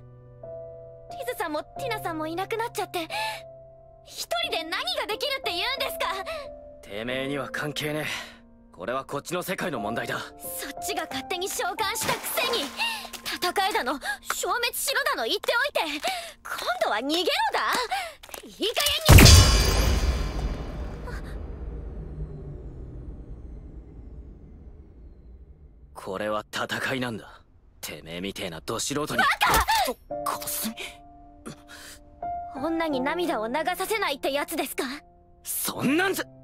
ティナさんもいなくなっちゃって、一人で何ができるって言うんですか。 てめえには関係ねえ。これはこっちの世界の問題だ。 そっちが勝手に召喚したくせに、戦いだの消滅しろだの言っておいて、今度は逃げろだ。いい加減に。 これは戦いなんだ。てめえみてえなど素人に。 バカスミ、 女に涙を流させないってやつですか。 そんなんじゃ。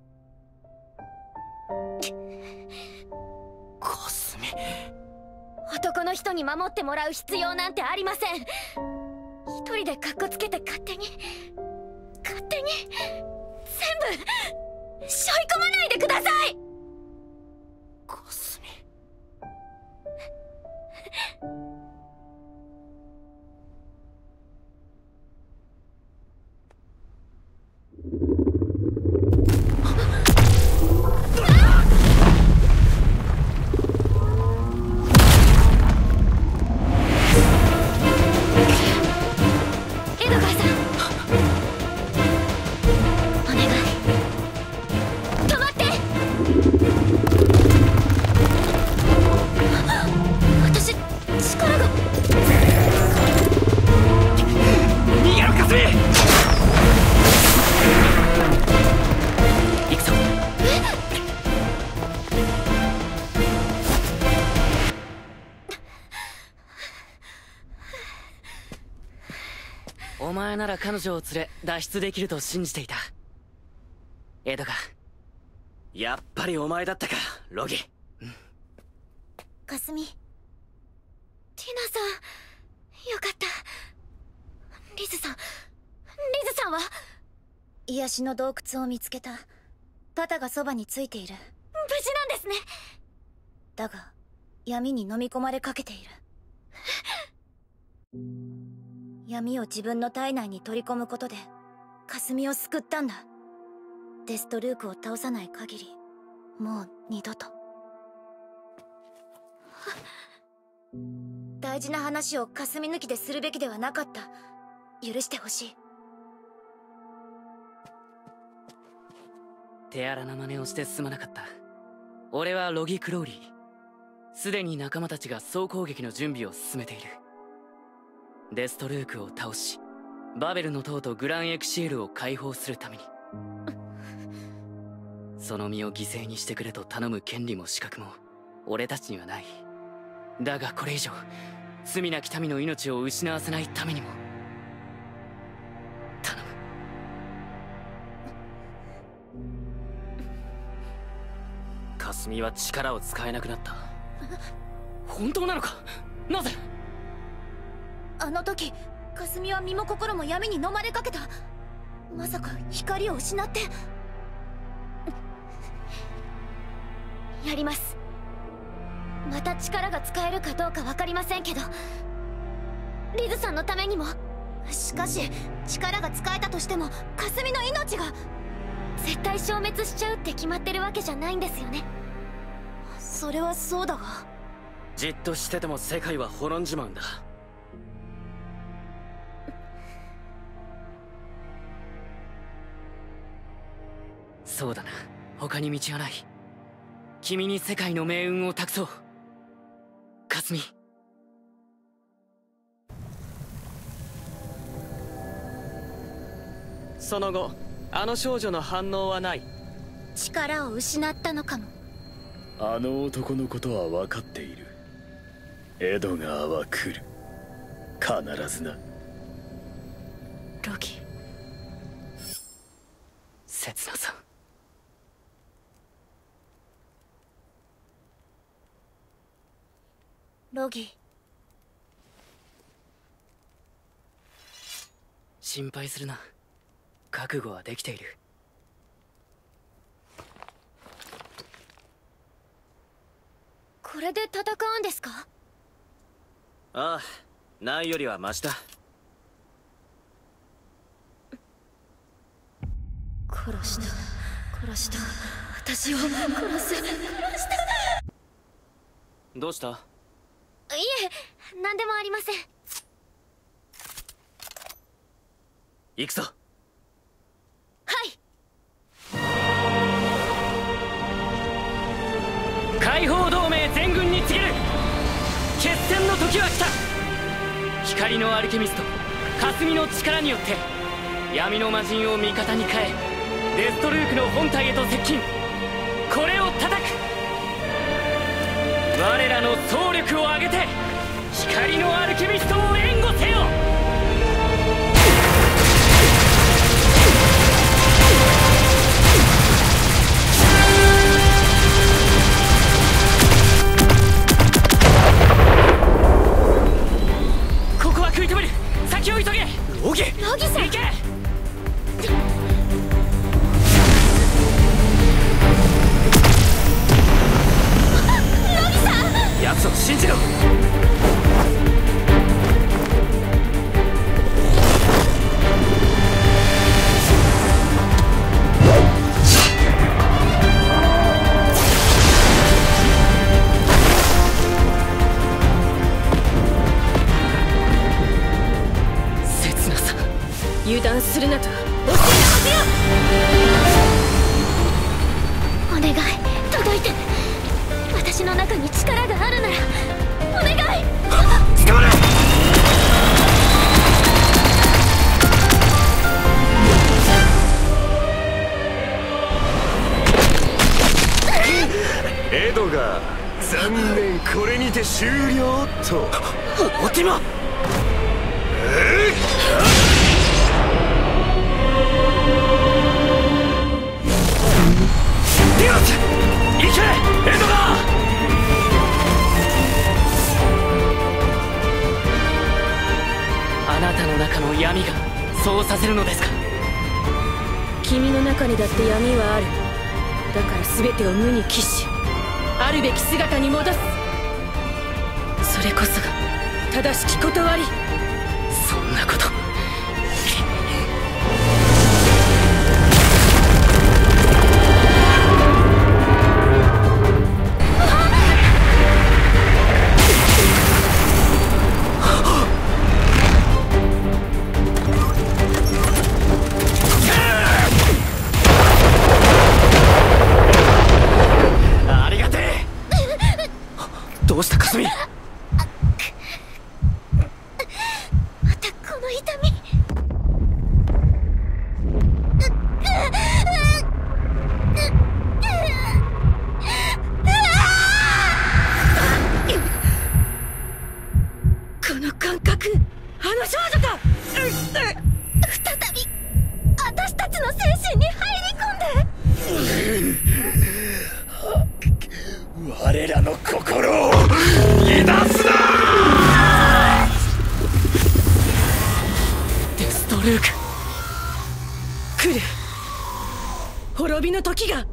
カスミ、 男の人に守ってもらう必要なんてありません。一人でカッコつけて勝手に全部背負い込まないでください。 カスミ、 お前なら彼女を連れ脱出できると信じていた。エドガ、 やっぱりお前だったか、ロギ。 かすみ、ティナさん、よかった。リズさんは？ 癒しの洞窟を見つけた。パタがそばについている。 無事なんですね。 だが闇に飲み込まれかけている。闇を自分の体内に取り込むことでかすみを救ったんだ。デストルークを倒さない限りもう二度と。大事な話をかすみ抜きでするべきではなかった。許してほしい。 手荒な真似をしてすまなかった。俺はロギ・クローリー。すでに仲間たちが総攻撃の準備を進めている。デストルークを倒し、バベルの塔とグランエクシエルを解放するために。その身を犠牲にしてくれと頼む権利も資格も俺たちにはない。だがこれ以上罪なき民の命を失わせないためにも頼む。 かすみは力を使えなくなった。 本当なのか？なぜ？ あの時かすみは身も心も闇に飲まれかけた。まさか光を失って。 やります。また力が使えるかどうか分かりませんけど、リズさんのためにも。 しかし力が使えたとしてもかすみの命が。 絶対消滅しちゃうって決まってるわけじゃないんですよね。 それはそうだが、 じっとしてても世界は滅んじまうんだ。 そうだな、他に道はない。君に世界の命運を託そう、かすみ。 その後あの少女の反応はない。 力を失ったのかも。 あの男のことは分かっている。エドガーは来る、必ずな。 ロギ、刹那さん。 ロギ、 心配するな、覚悟はできている。 これで戦うんですか？ ああ、ないよりはマシだ。 殺した私を殺した。 どうした？ え、何でもありません。 行くぞ。 はい。 解放同盟全軍に告げる。決戦の時は来た。光のアルケミスト霞の力によって闇の魔人を味方に変え、デストルークの本体へと接近。これを叩く。我らの総力を挙げて光のアルケミストを援護せよ。ここは食い止める。先を急げ。 ロギさん、 行け。 奴を信じろ。 刹那さん、油断するなと教えたはずよ。 お願い、届いて。私の中に力があるならお願い。 捕まれ。エドガー、残念、これにて終了と。 オティマ。ディオス、行けエドガー。 あなたの中の闇がそうさせるのですか。 君の中にだって闇はある。だから全てを無に帰し、あるべき姿に戻す。それこそが正しき断り。 そんなこと。 どうしたかすみ。 またこの痛み。 この感覚、あの少女か。 再び私たちの精神に入り込んで。 我らの心を乱すな。 デストルーク、 来る。滅びの時が。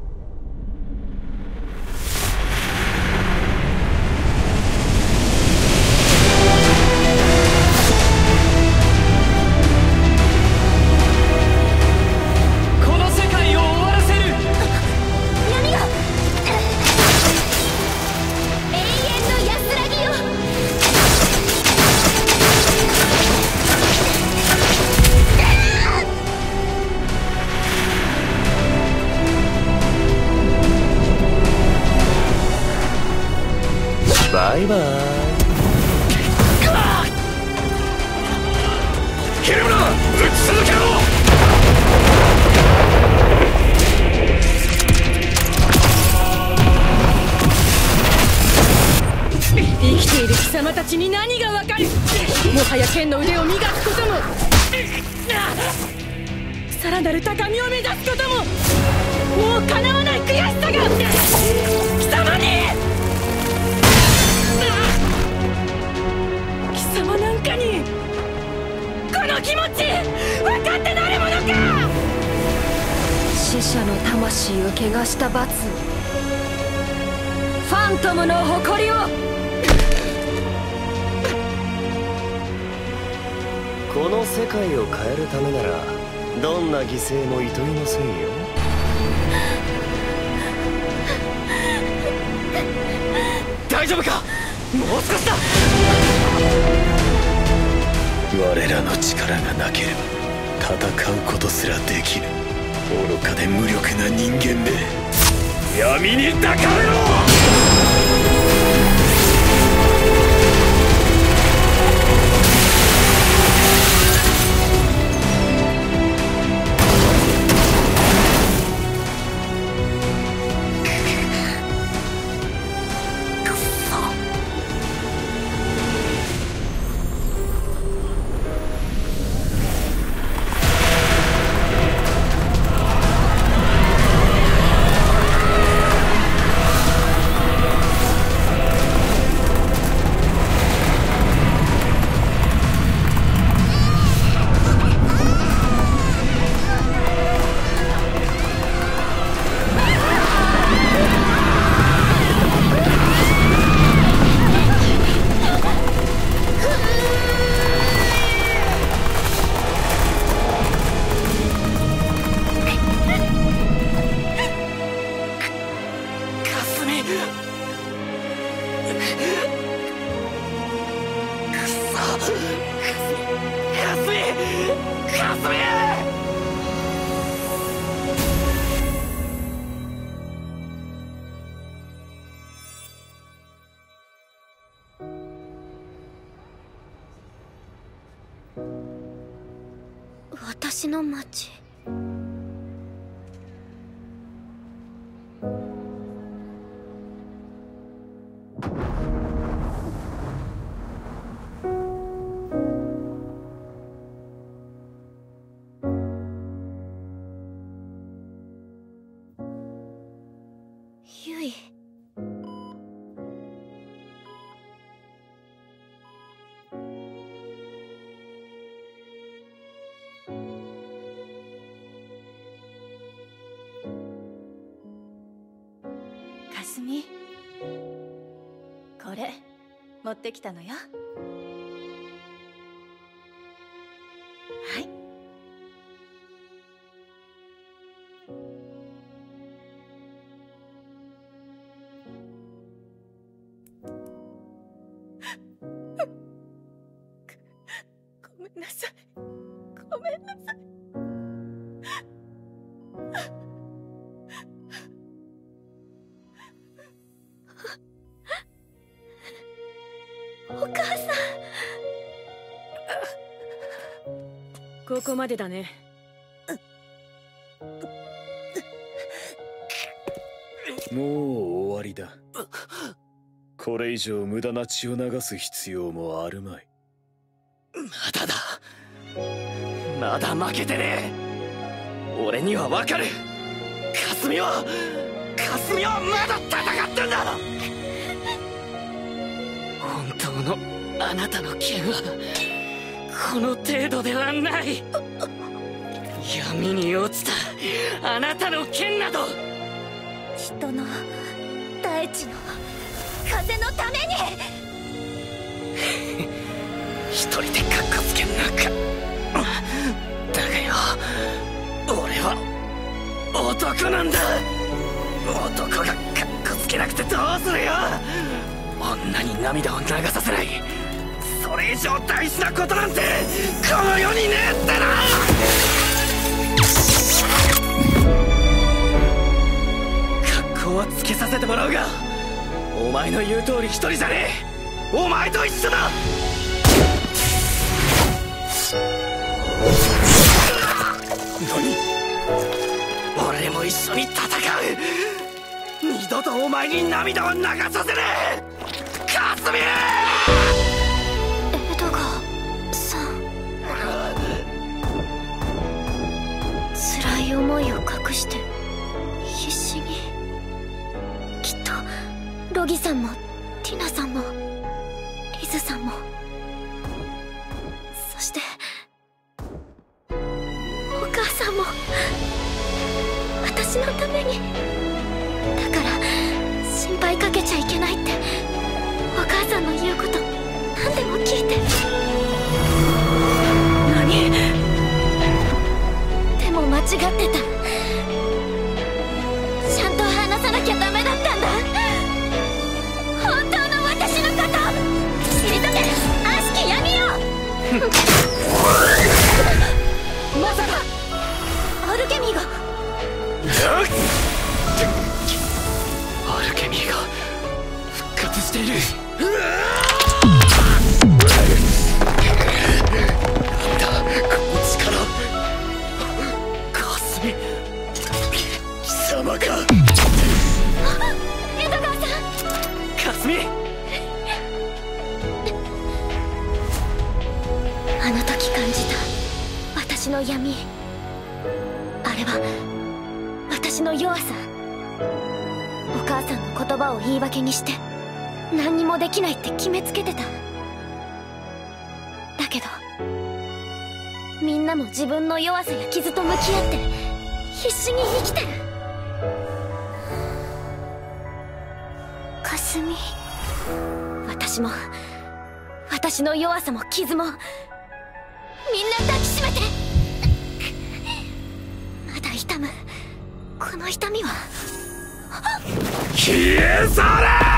この世界を終わらせる。 闇が永遠の安らぎよ。 バイバイ。 ケルブラ、撃ち続けろ。 生きている貴様たちに何がわかる。もはや剣の腕を磨くことも、さらなる高みを目指すことも、もう叶わない悔しさが貴様に。貴様なんかにこの気持ち分かってなるものか。死者の魂を汚した罰、ファントムの誇りを。 この世界を変えるためならどんな犠牲もいといませんよ。 大丈夫か。 もう少しだ。 我らの力がなければ戦うことすらできぬ愚かで無力な人間め、闇に抱かれろ。 私の町。ゆい。 かすみ、これ持ってきたのよ。はい。ごめんなさい。ごめんなさい。 お母さん。 ここまでだね。 もう終わりだ。これ以上無駄な血を流す必要もあるまい。 まだだ。まだ負けてねえ。俺にはわかる。かすみはまだ戦ってんだ。 本当のあなたの剣はこの程度ではない。闇に落ちたあなたの剣など人の大地の風のために。 一人でカッコつけんなんか。だがよ、俺は男なんだ。男がカッコつけなくてどうするよ。女に涙を流させない、それ以上大事なことなんてこの世にねえってな。格好はつけさせてもらうが、お前の言う通り一人じゃねえ。お前と一緒だ。何？俺も一緒に戦う。二度とお前に涙を流させねえ。かすみ。 エドガーさん。辛い思いを隠して必死に。きっとロギさんもティナさんもリズさんも、そしてお母さんも私のために。だから心配かけちゃいけないって、お母さんの言うこと何でも聞いて。何？でも間違ってた。ちゃんと話さなきゃダメだったんだ。本当の私のこと。 私の闇、あれは私の弱さ。お母さんの言葉を言い訳にして何にもできないって決めつけてた。だけどみんなも自分の弱さや傷と向き合って必死に生きてる。かすみ、私の弱さも傷もみんな抱きしめて。まだ痛むこの痛みは消え去れ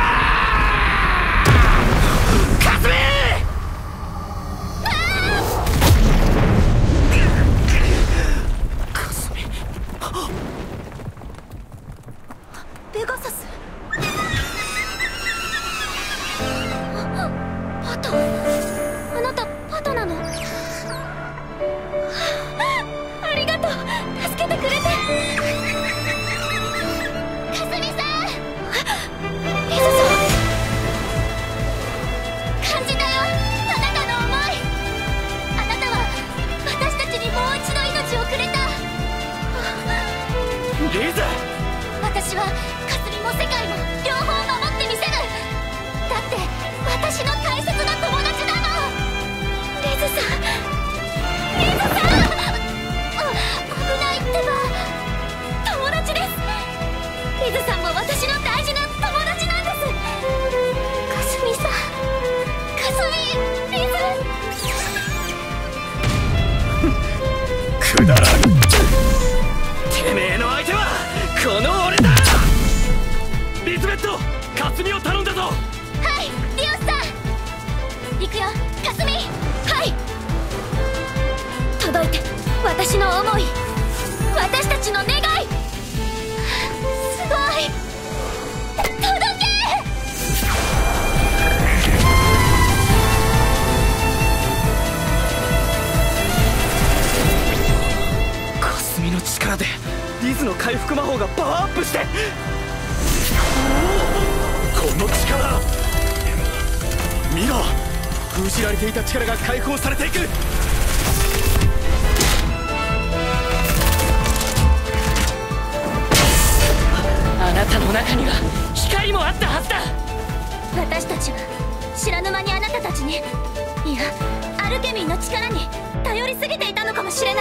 かすみ。 かすみ、ペガサス。パト、あなたパトなの？ありがとう、助けてくれて。かすみさん、リズさん、感じたよ、あなたの思い。あなたは私たちにもう一度命をくれた。 リズ、 私はかすみも世界も両方守ってみせる。だって私の大切な友達なの。リズさん、リズさん、危ないってば。友達です。リズさんも私の大事な友達なんです。かすみさん、かすみ、リズ。 くだらん。 てめえの相手はこの俺だ。リズベット、かすみを頼んだぞ。 はい、リオスさん。行くよ、かすみ。はい、届いて。私の思い、私たちの願い、すごい。届け。 かすみの力でリズの回復魔法がパワーアップして。 この力見ろ、封じられていた力が解放されていく。 あなたの中には光もあったはずだ。 私たちは知らぬ間にあなたたちに、いやアルケミーの力に頼りすぎていたのかもしれない。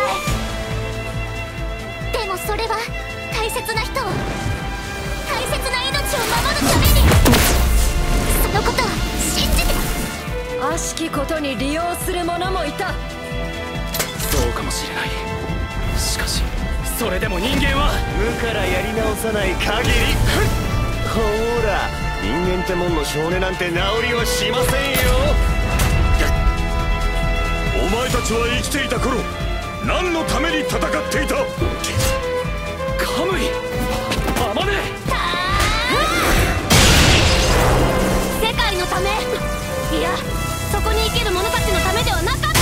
でもそれは大切な人を、大切な命を守るために。そのことを信じて。 悪しきことに利用する者もいた。 そうかもしれない。しかしそれでも人間は無からやり直さない限りほら、人間ってもんの少年なんて治りはしませんよ。 お前たちは生きていた頃何のために戦っていた？ カムイ、アマネ。 世界のため、いやそこに生きる者たちのためではなかったのか。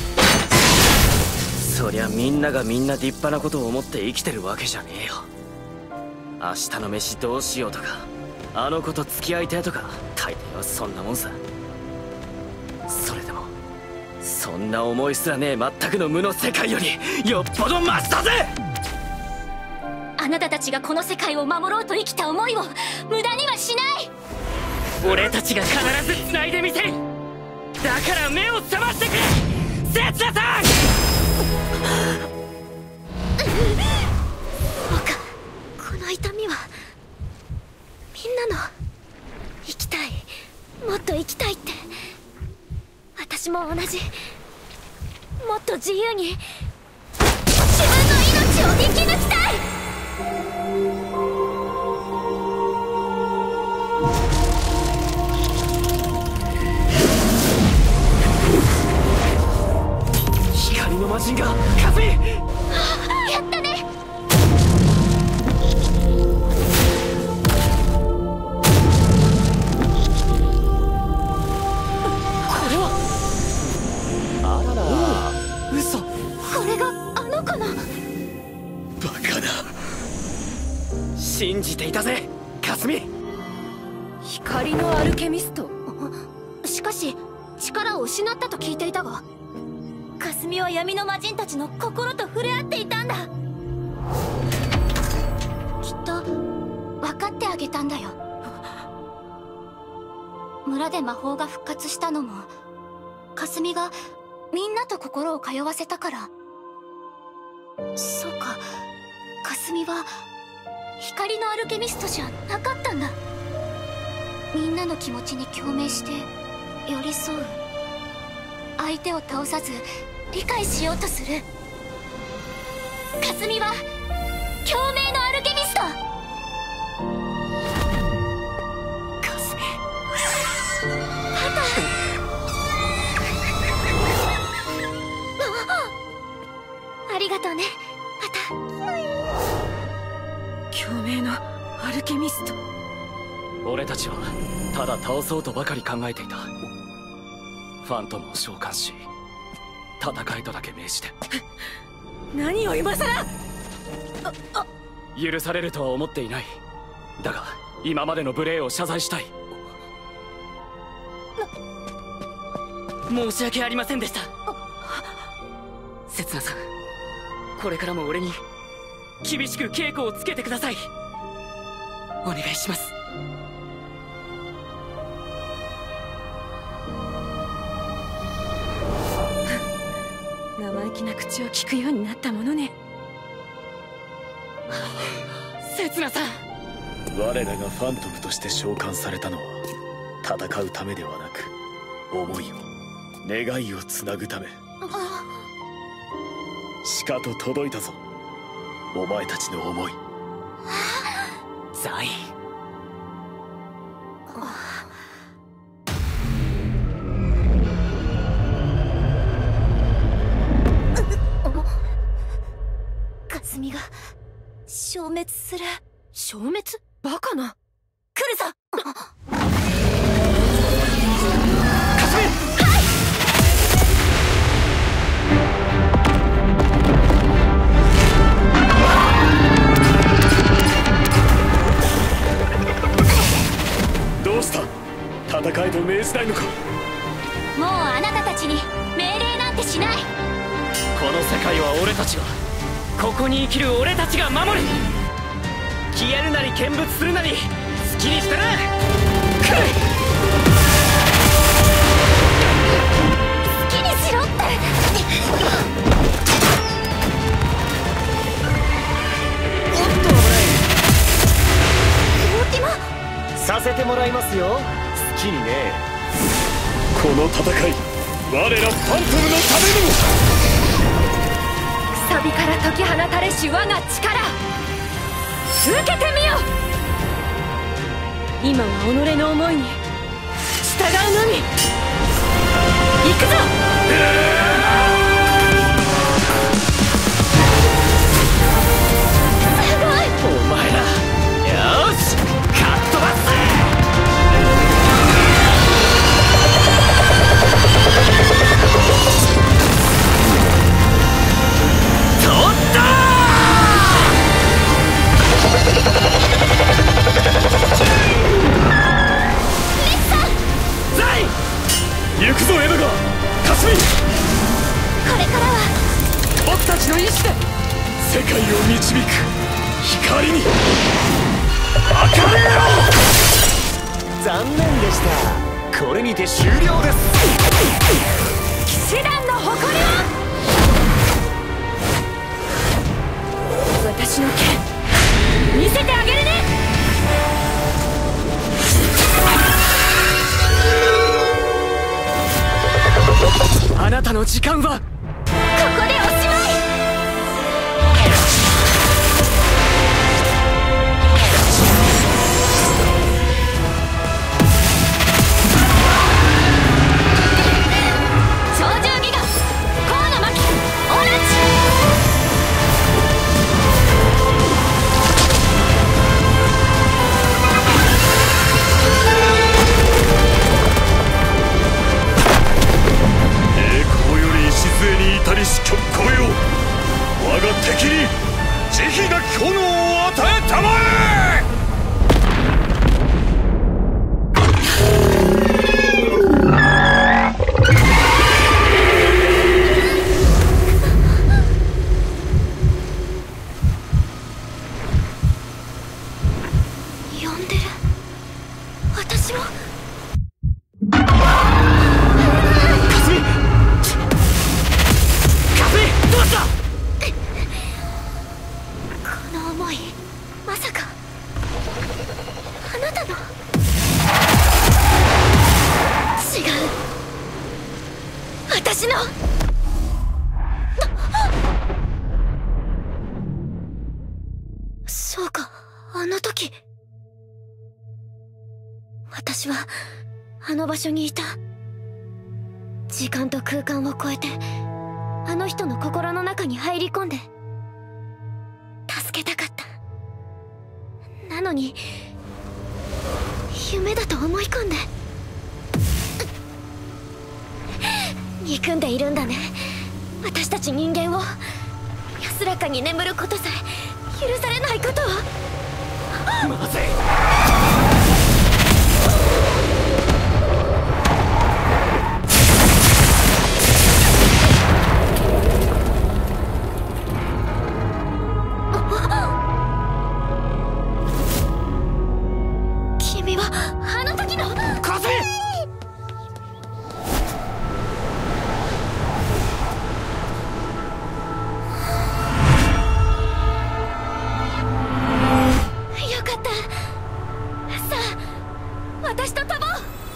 そりゃみんながみんな立派なことを思って生きてるわけじゃねえよ。明日の飯どうしようとか、あの子と付き合いたいとか、大抵はそんなもんさ。それでもそんな思いすらねえ全くの無の世界よりよっぽどマシだぜ。 あなたたちがこの世界を守ろうと生きた思いを無駄にはしない。 俺たちが必ず繋いでみせる。だから目を覚ましてくれ、セツナさん。 そうか、この痛みはみんなの生きたい、もっと生きたいって。私も同じ。もっと自由に自分の命を生き抜きたい。 光の魔人がカズミ。 やったね。 これはあらら、 嘘。 これがあの子の。 バカだ。信じていたぜカズミ。 光のアルケミスト。 しかし力を失ったと聞いていたが。か霞は闇の魔人たちの心と触れ合っていたんだ。きっと分かってあげたんだよ。村で魔法が復活したのも霞がみんなと心を通わせたから。そうか、霞は光のアルケミストじゃなかったんだ。みんなの気持ちに共鳴して寄り添う、相手を倒さず理解しようとする。霞は共鳴のアルケミスト。霞、パタありがとうね、パタ。 共鳴のアルケミスト。 俺たちはただ倒そうとばかり考えていた。ファントムを召喚し戦えとだけ命じて。 何を今さら。 許されるとは思っていない。だが今までの無礼を謝罪したい。 申し訳ありませんでした。刹那さん、これからも俺に厳しく稽古をつけてください。お願いします。 生意気な口を聞くようになったものね。 刹那さん、 我らがファントムとして召喚されたのは戦うためではなく、思いを願いをつなぐため。しかと届いたぞ、お前たちの思い。 ザイン。 霞が消滅する。 消滅？バカな。 来るぞ。 どうした？戦えと命じないのか？ もうあなたたちに命令なんてしない。 この世界は俺たちが、ここに生きる俺たちが守る。消えるなり見物するなり好きにしてな。来る。 好きにしろって。 おっと危ない。 ウォーティマさせてもらいますよ、好きにね。 この戦い、我らファントムのためにも。 くさびから解き放たれし我が力、受けてみよ。今は己の思いに従うのみ。行くぞ。 すごい。 お前ら、よーし、かっ飛ばすぜ。取ったザイン、行くぞエドガー、カスミン。 これからは僕たちの意志で世界を導く光に明かれよ。 残念でした。これにて終了です。 騎士団の誇りは私の剣、見せてあげるね。 あなたの時間はここでおしまい。鳥獣ギガ河野真紀オランジ。 礎に至りし極光よ、我が敵に慈悲なき炎を与えたまえ。 ずだ。 この思い、まさかあなたの。違う、私の。そうか、あの時私はあの場所にいた。時間と空間を超えてあの人の心の中に入り込んで助けたかった。なのに夢だと思い込んで憎んでいるんだね、私たち人間を。安らかに眠ることさえ許されないことを。 まずい。 君はあの時のかすみ。 よかった。さあ、私と飛ぼう。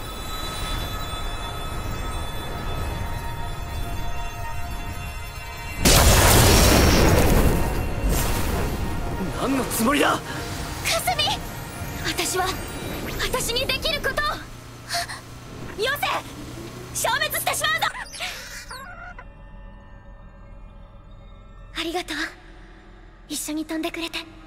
何のつもりだ。 かすみ、私にできることをよせ。消滅してしまうぞ。ありがとう、一緒に飛んでくれて。